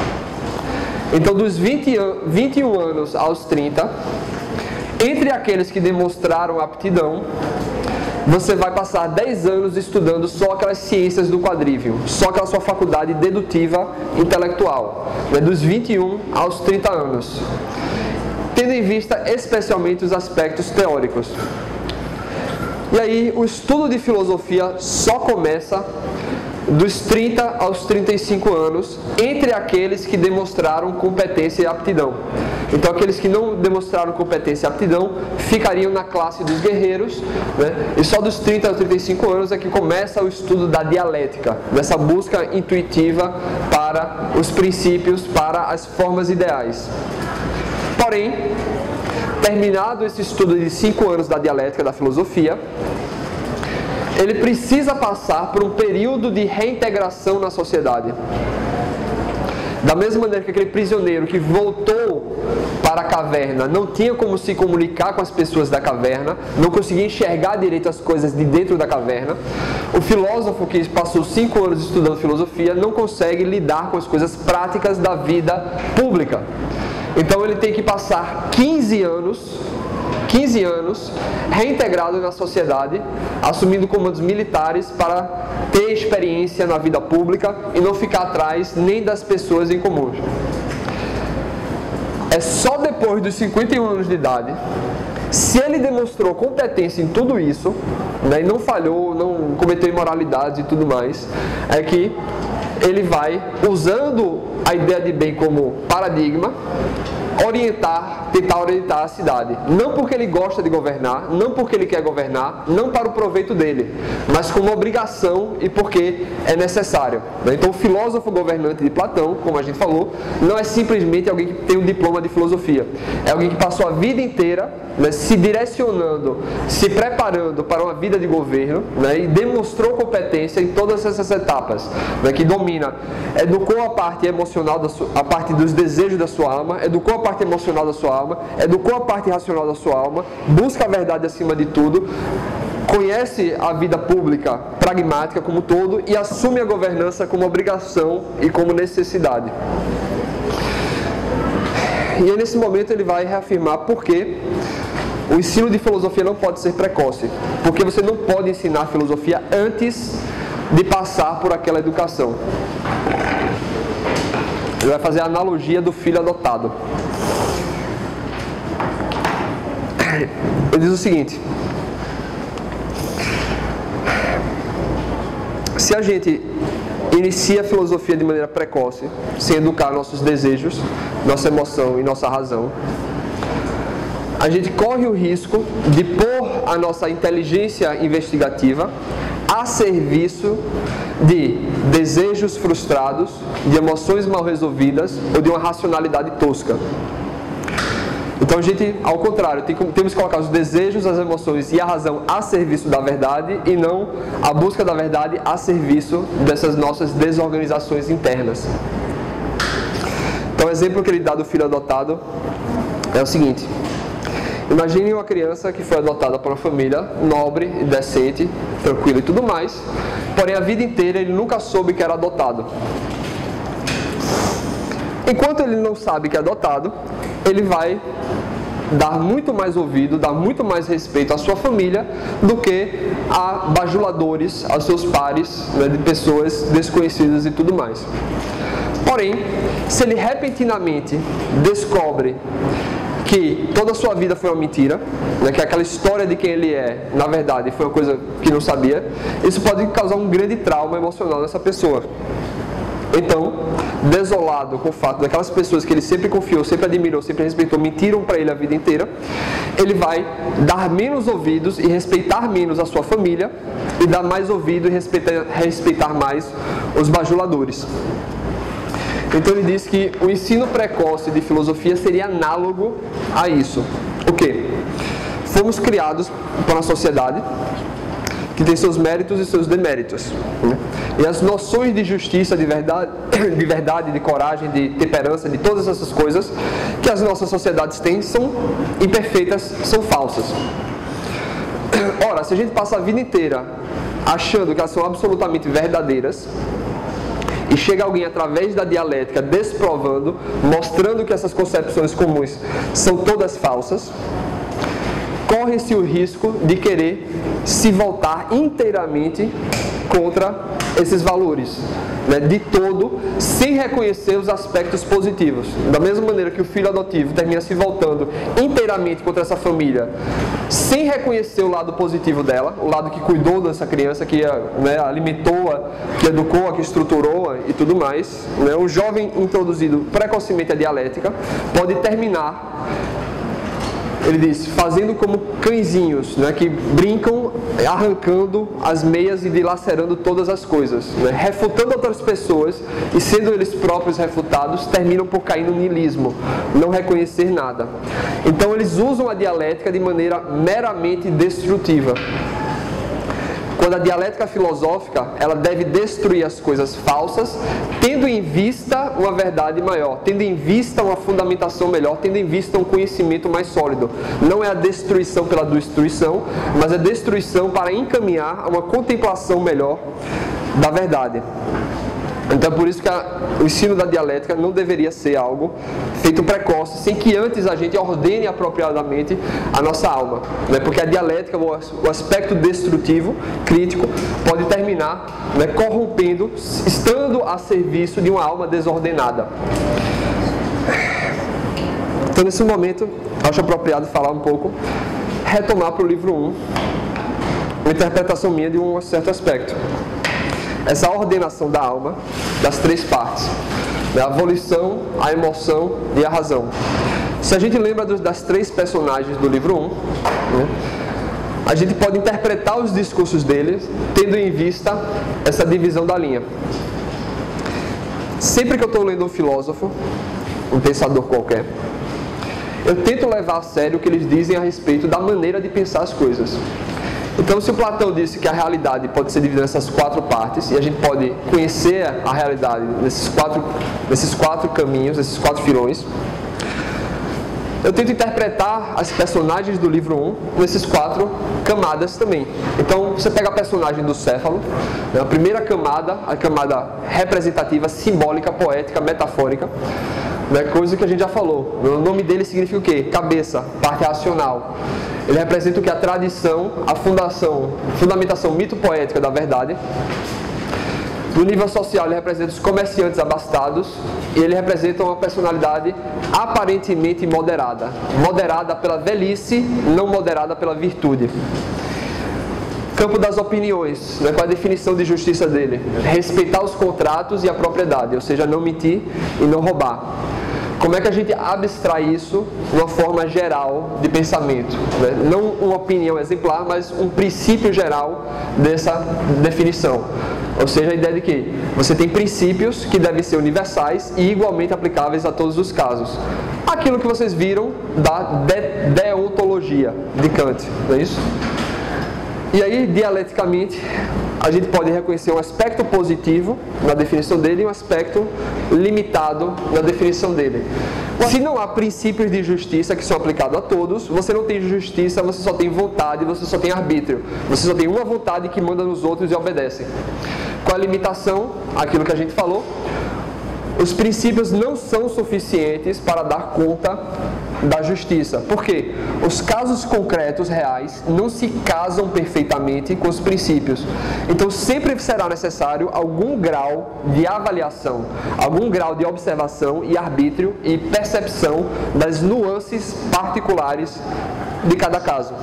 Então dos vinte, vinte e um anos aos trinta, entre aqueles que demonstraram aptidão, você vai passar dez anos estudando só aquelas ciências do quadrivium, só aquela sua faculdade dedutiva intelectual, né, dos vinte e um aos trinta anos, tendo em vista especialmente os aspectos teóricos. E aí o estudo de filosofia só começa dos trinta aos trinta e cinco anos, entre aqueles que demonstraram competência e aptidão. Então aqueles que não demonstraram competência e aptidão ficariam na classe dos guerreiros, né? E só dos trinta aos trinta e cinco anos é que começa o estudo da dialética, dessa busca intuitiva para os princípios, para as formas ideais. Porém, terminado esse estudo de cinco anos da dialética da filosofia, ele precisa passar por um período de reintegração na sociedade. Da mesma maneira que aquele prisioneiro que voltou para a caverna não tinha como se comunicar com as pessoas da caverna, não conseguia enxergar direito as coisas de dentro da caverna, o filósofo que passou cinco anos estudando filosofia não consegue lidar com as coisas práticas da vida pública. Então ele tem que passar quinze anos quinze anos, reintegrado na sociedade, assumindo comandos militares para ter experiência na vida pública e não ficar atrás nem das pessoas em comum. É só depois dos cinquenta e um anos de idade, se ele demonstrou competência em tudo isso, né, e não falhou, não cometeu imoralidades e tudo mais, é que ele vai, usando a ideia de bem como paradigma, orientar, tentar orientar a cidade. Não porque ele gosta de governar, não porque ele quer governar, não para o proveito dele, mas como obrigação e porque é necessário. Então o filósofo governante de Platão, como a gente falou, não é simplesmente alguém que tem um diploma de filosofia. É alguém que passou a vida inteira, né, se direcionando, se preparando para uma vida de governo, né, e demonstrou competência em todas essas etapas, né, que domina, educou a parte emocional, da sua, a parte dos desejos da sua alma, educou a parte emocional da sua alma, educou a parte racional da sua alma, busca a verdade acima de tudo, conhece a vida pública pragmática como um todo e assume a governança como obrigação e como necessidade. E aí, nesse momento ele vai reafirmar por que o ensino de filosofia não pode ser precoce, porque você não pode ensinar filosofia antes de passar por aquela educação. Ele vai fazer a analogia do filho adotado. Ele diz o seguinte: se a gente inicia a filosofia de maneira precoce, sem educar nossos desejos, nossa emoção e nossa razão, a gente corre o risco de pôr a nossa inteligência investigativa a serviço de desejos frustrados, de emoções mal resolvidas ou de uma racionalidade tosca. Então a gente, ao contrário, tem, temos que colocar os desejos, as emoções e a razão a serviço da verdade e não a busca da verdade a serviço dessas nossas desorganizações internas. Então o exemplo que ele dá do filho adotado é o seguinte: imagine uma criança que foi adotada por uma família nobre, decente, tranquila e tudo mais, porém a vida inteira ele nunca soube que era adotado. Enquanto ele não sabe que é adotado, ele vai dar muito mais ouvido, dar muito mais respeito à sua família do que a bajuladores, aos seus pares, né, de pessoas desconhecidas e tudo mais. Porém, se ele repentinamente descobre que toda a sua vida foi uma mentira, né, que aquela história de quem ele é, na verdade, foi uma coisa que não sabia, isso pode causar um grande trauma emocional nessa pessoa. Então, desolado com o fato daquelas pessoas que ele sempre confiou, sempre admirou, sempre respeitou, mentiram para ele a vida inteira, ele vai dar menos ouvidos e respeitar menos a sua família e dar mais ouvido e respeitar, respeitar mais os bajuladores. Então ele diz que o ensino precoce de filosofia seria análogo a isso. O quê? Fomos criados para uma sociedade que tem seus méritos e seus deméritos, né? E as noções de justiça, de verdade, de verdade, de coragem, de temperança, de todas essas coisas que as nossas sociedades têm são imperfeitas, são falsas. Ora, se a gente passa a vida inteira achando que elas são absolutamente verdadeiras, e chega alguém através da dialética desprovando, mostrando que essas concepções comuns são todas falsas, corre-se o risco de querer se voltar inteiramente contra esses valores, né, de todo, sem reconhecer os aspectos positivos. Da mesma maneira que o filho adotivo termina se voltando inteiramente contra essa família, sem reconhecer o lado positivo dela, o lado que cuidou dessa criança, que, né, alimentou-a, que educou-a, que estruturou-a e tudo mais, né, um jovem introduzido precocemente à dialética pode terminar, ele diz, fazendo como cãezinhos, né, que brincam arrancando as meias e dilacerando todas as coisas, né, refutando outras pessoas e sendo eles próprios refutados, terminam por cair no niilismo, não reconhecer nada. Então eles usam a dialética de maneira meramente destrutiva. Quando a dialética filosófica, ela deve destruir as coisas falsas, tendo em vista uma verdade maior, tendo em vista uma fundamentação melhor, tendo em vista um conhecimento mais sólido. Não é a destruição pela destruição, mas a destruição para encaminhar a uma contemplação melhor da verdade. Então é por isso que a, o ensino da dialética não deveria ser algo feito precoce, sem que antes a gente ordene apropriadamente a nossa alma, né? Porque a dialética, o, o aspecto destrutivo, crítico, pode terminar, né, corrompendo, estando a serviço de uma alma desordenada. Então nesse momento, acho apropriado falar um pouco, retomar para o livro um, uma interpretação minha de um certo aspecto. Essa ordenação da alma, das três partes, da volição, a emoção e a razão. Se a gente lembra dos, das três personagens do livro um, né, a gente pode interpretar os discursos deles tendo em vista essa divisão da linha. Sempre que eu estou lendo um filósofo, um pensador qualquer, eu tento levar a sério o que eles dizem a respeito da maneira de pensar as coisas. Então, se o Platão disse que a realidade pode ser dividida nessas quatro partes, e a gente pode conhecer a realidade nesses quatro, nesses quatro caminhos, nesses quatro filões, eu tento interpretar as personagens do livro um nesses quatro camadas também. Então, você pega a personagem do Céfalo, né, a primeira camada, a camada representativa, simbólica, poética, metafórica, né, coisa que a gente já falou. O nome dele significa o quê? Cabeça, parte racional. Ele representa o que? A tradição, a fundação, fundamentação mito-poética da verdade. No nível social, ele representa os comerciantes abastados e ele representa uma personalidade aparentemente moderada. Moderada pela velhice, não moderada pela virtude. Campo das opiniões, né? Qual a definição de justiça dele? Respeitar os contratos e a propriedade, ou seja, não mentir e não roubar. Como é que a gente abstrai isso de uma forma geral de pensamento? Né? Não uma opinião exemplar, mas um princípio geral dessa definição. Ou seja, a ideia de que você tem princípios que devem ser universais e igualmente aplicáveis a todos os casos. Aquilo que vocês viram da de deontologia de Kant, não é isso? E aí, dialeticamente, a gente pode reconhecer um aspecto positivo na definição dele e um aspecto limitado na definição dele. Se não há princípios de justiça que são aplicados a todos, você não tem justiça, você só tem vontade, você só tem arbítrio. Você só tem uma vontade que manda nos outros e obedece. Qual a limitação? Aquilo que a gente falou. Os princípios não são suficientes para dar conta da justiça. Por quê? Os casos concretos reais não se casam perfeitamente com os princípios. Então sempre será necessário algum grau de avaliação, algum grau de observação e arbítrio e percepção das nuances particulares de cada caso.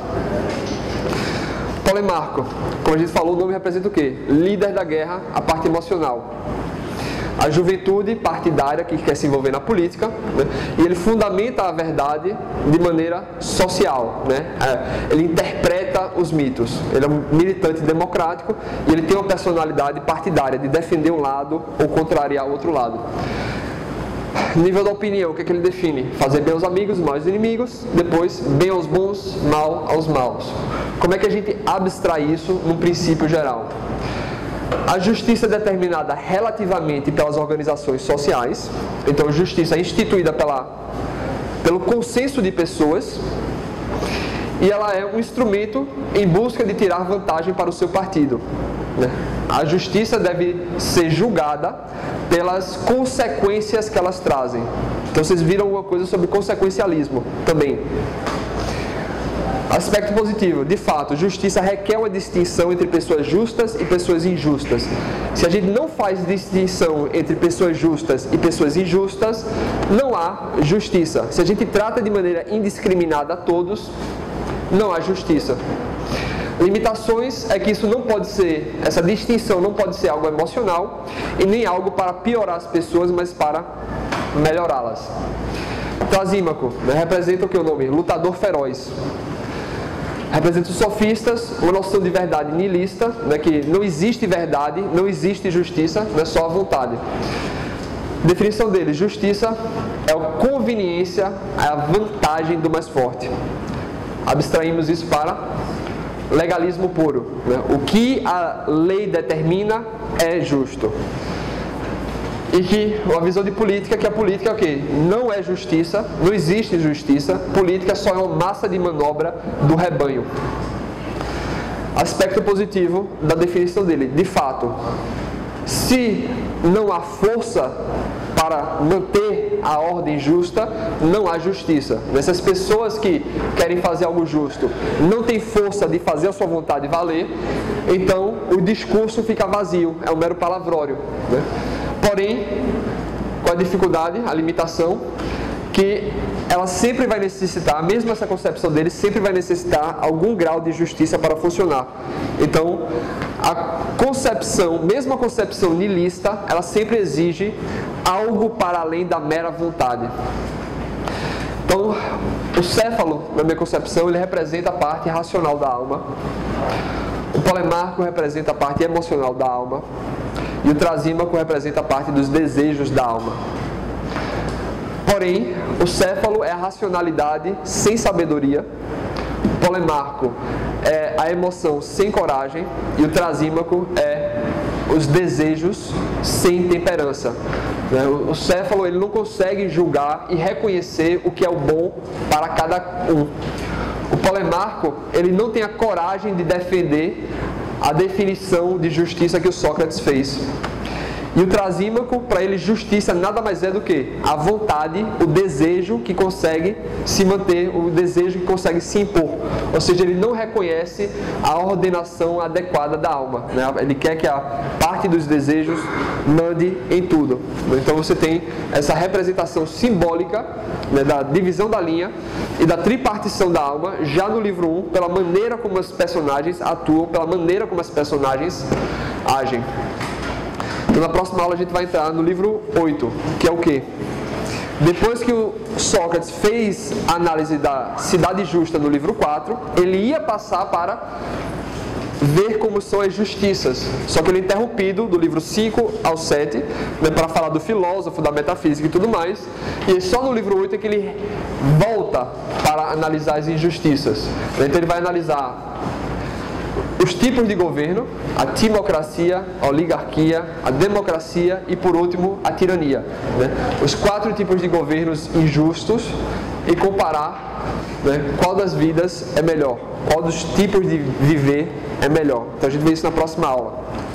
Polemarco, como a gente falou, o nome representa o quê? Líder da guerra, a parte emocional. A juventude partidária que quer se envolver na política, né? E ele fundamenta a verdade de maneira social, né? É, ele interpreta os mitos, ele é um militante democrático e ele tem uma personalidade partidária de defender um lado ou contrariar o outro lado. Nível da opinião, o que é que ele define? Fazer bem aos amigos, mal aos inimigos, depois bem aos bons, mal aos maus. Como é que a gente abstrai isso num princípio geral? A justiça é determinada relativamente pelas organizações sociais. Então, justiça é instituída pela, pelo consenso de pessoas e ela é um instrumento em busca de tirar vantagem para o seu partido, né? A justiça deve ser julgada pelas consequências que elas trazem. Então, vocês viram alguma coisa sobre consequencialismo também. Aspecto positivo, de fato, justiça requer uma distinção entre pessoas justas e pessoas injustas. Se a gente não faz distinção entre pessoas justas e pessoas injustas, não há justiça. Se a gente trata de maneira indiscriminada a todos, não há justiça. Limitações é que isso não pode ser, essa distinção não pode ser algo emocional e nem algo para piorar as pessoas, mas para melhorá-las. Trasímaco, né, representa o que o nome? Lutador feroz. Representa os sofistas, uma noção de verdade nihilista, né, que não existe verdade, não existe justiça, não é só a vontade. Definição dele, justiça é a conveniência, é a vantagem do mais forte. Abstraímos isso para legalismo puro, né? O que a lei determina é justo. E que uma visão de política, que a política é o quê? Não é justiça, não existe justiça, política só é uma massa de manobra do rebanho. Aspecto positivo da definição dele, de fato, se não há força para manter a ordem justa, não há justiça. Essas pessoas que querem fazer algo justo não têm força de fazer a sua vontade valer, então o discurso fica vazio, é um mero palavrório, né? Porém, com a dificuldade, a limitação, que ela sempre vai necessitar, mesmo essa concepção dele, sempre vai necessitar algum grau de justiça para funcionar. Então, a concepção, mesmo a concepção nihilista, ela sempre exige algo para além da mera vontade. Então, o céfalo, na minha concepção, ele representa a parte racional da alma. O polemarco representa a parte emocional da alma. E o trasímaco representa a parte dos desejos da alma. Porém, o céfalo é a racionalidade sem sabedoria, o polemarco é a emoção sem coragem e o trasímaco é os desejos sem temperança. O céfalo ele não consegue julgar e reconhecer o que é o bom para cada um. O polemarco ele não tem a coragem de defender a definição de justiça que o Sócrates fez. E o trasímaco, para ele, justiça nada mais é do que a vontade, o desejo que consegue se manter, o desejo que consegue se impor. Ou seja, ele não reconhece a ordenação adequada da alma, né? Ele quer que a parte dos desejos mande em tudo. Então você tem essa representação simbólica, né, da divisão da linha e da tripartição da alma, já no livro um, pela maneira como os personagens atuam, pela maneira como as personagens agem. Então, na próxima aula a gente vai entrar no livro oito, que é o quê? Depois que o Sócrates fez a análise da cidade justa no livro quatro, ele ia passar para ver como são as justiças. Só que ele é interrompido do livro cinco ao sete, né, para falar do filósofo, da metafísica e tudo mais. E só no livro oito é que ele volta para analisar as injustiças. Então ele vai analisar os tipos de governo, a timocracia, a oligarquia, a democracia e, por último, a tirania, né? Os quatro tipos de governos injustos e comparar, né, qual das vidas é melhor, qual dos tipos de viver é melhor. Então a gente vê isso na próxima aula.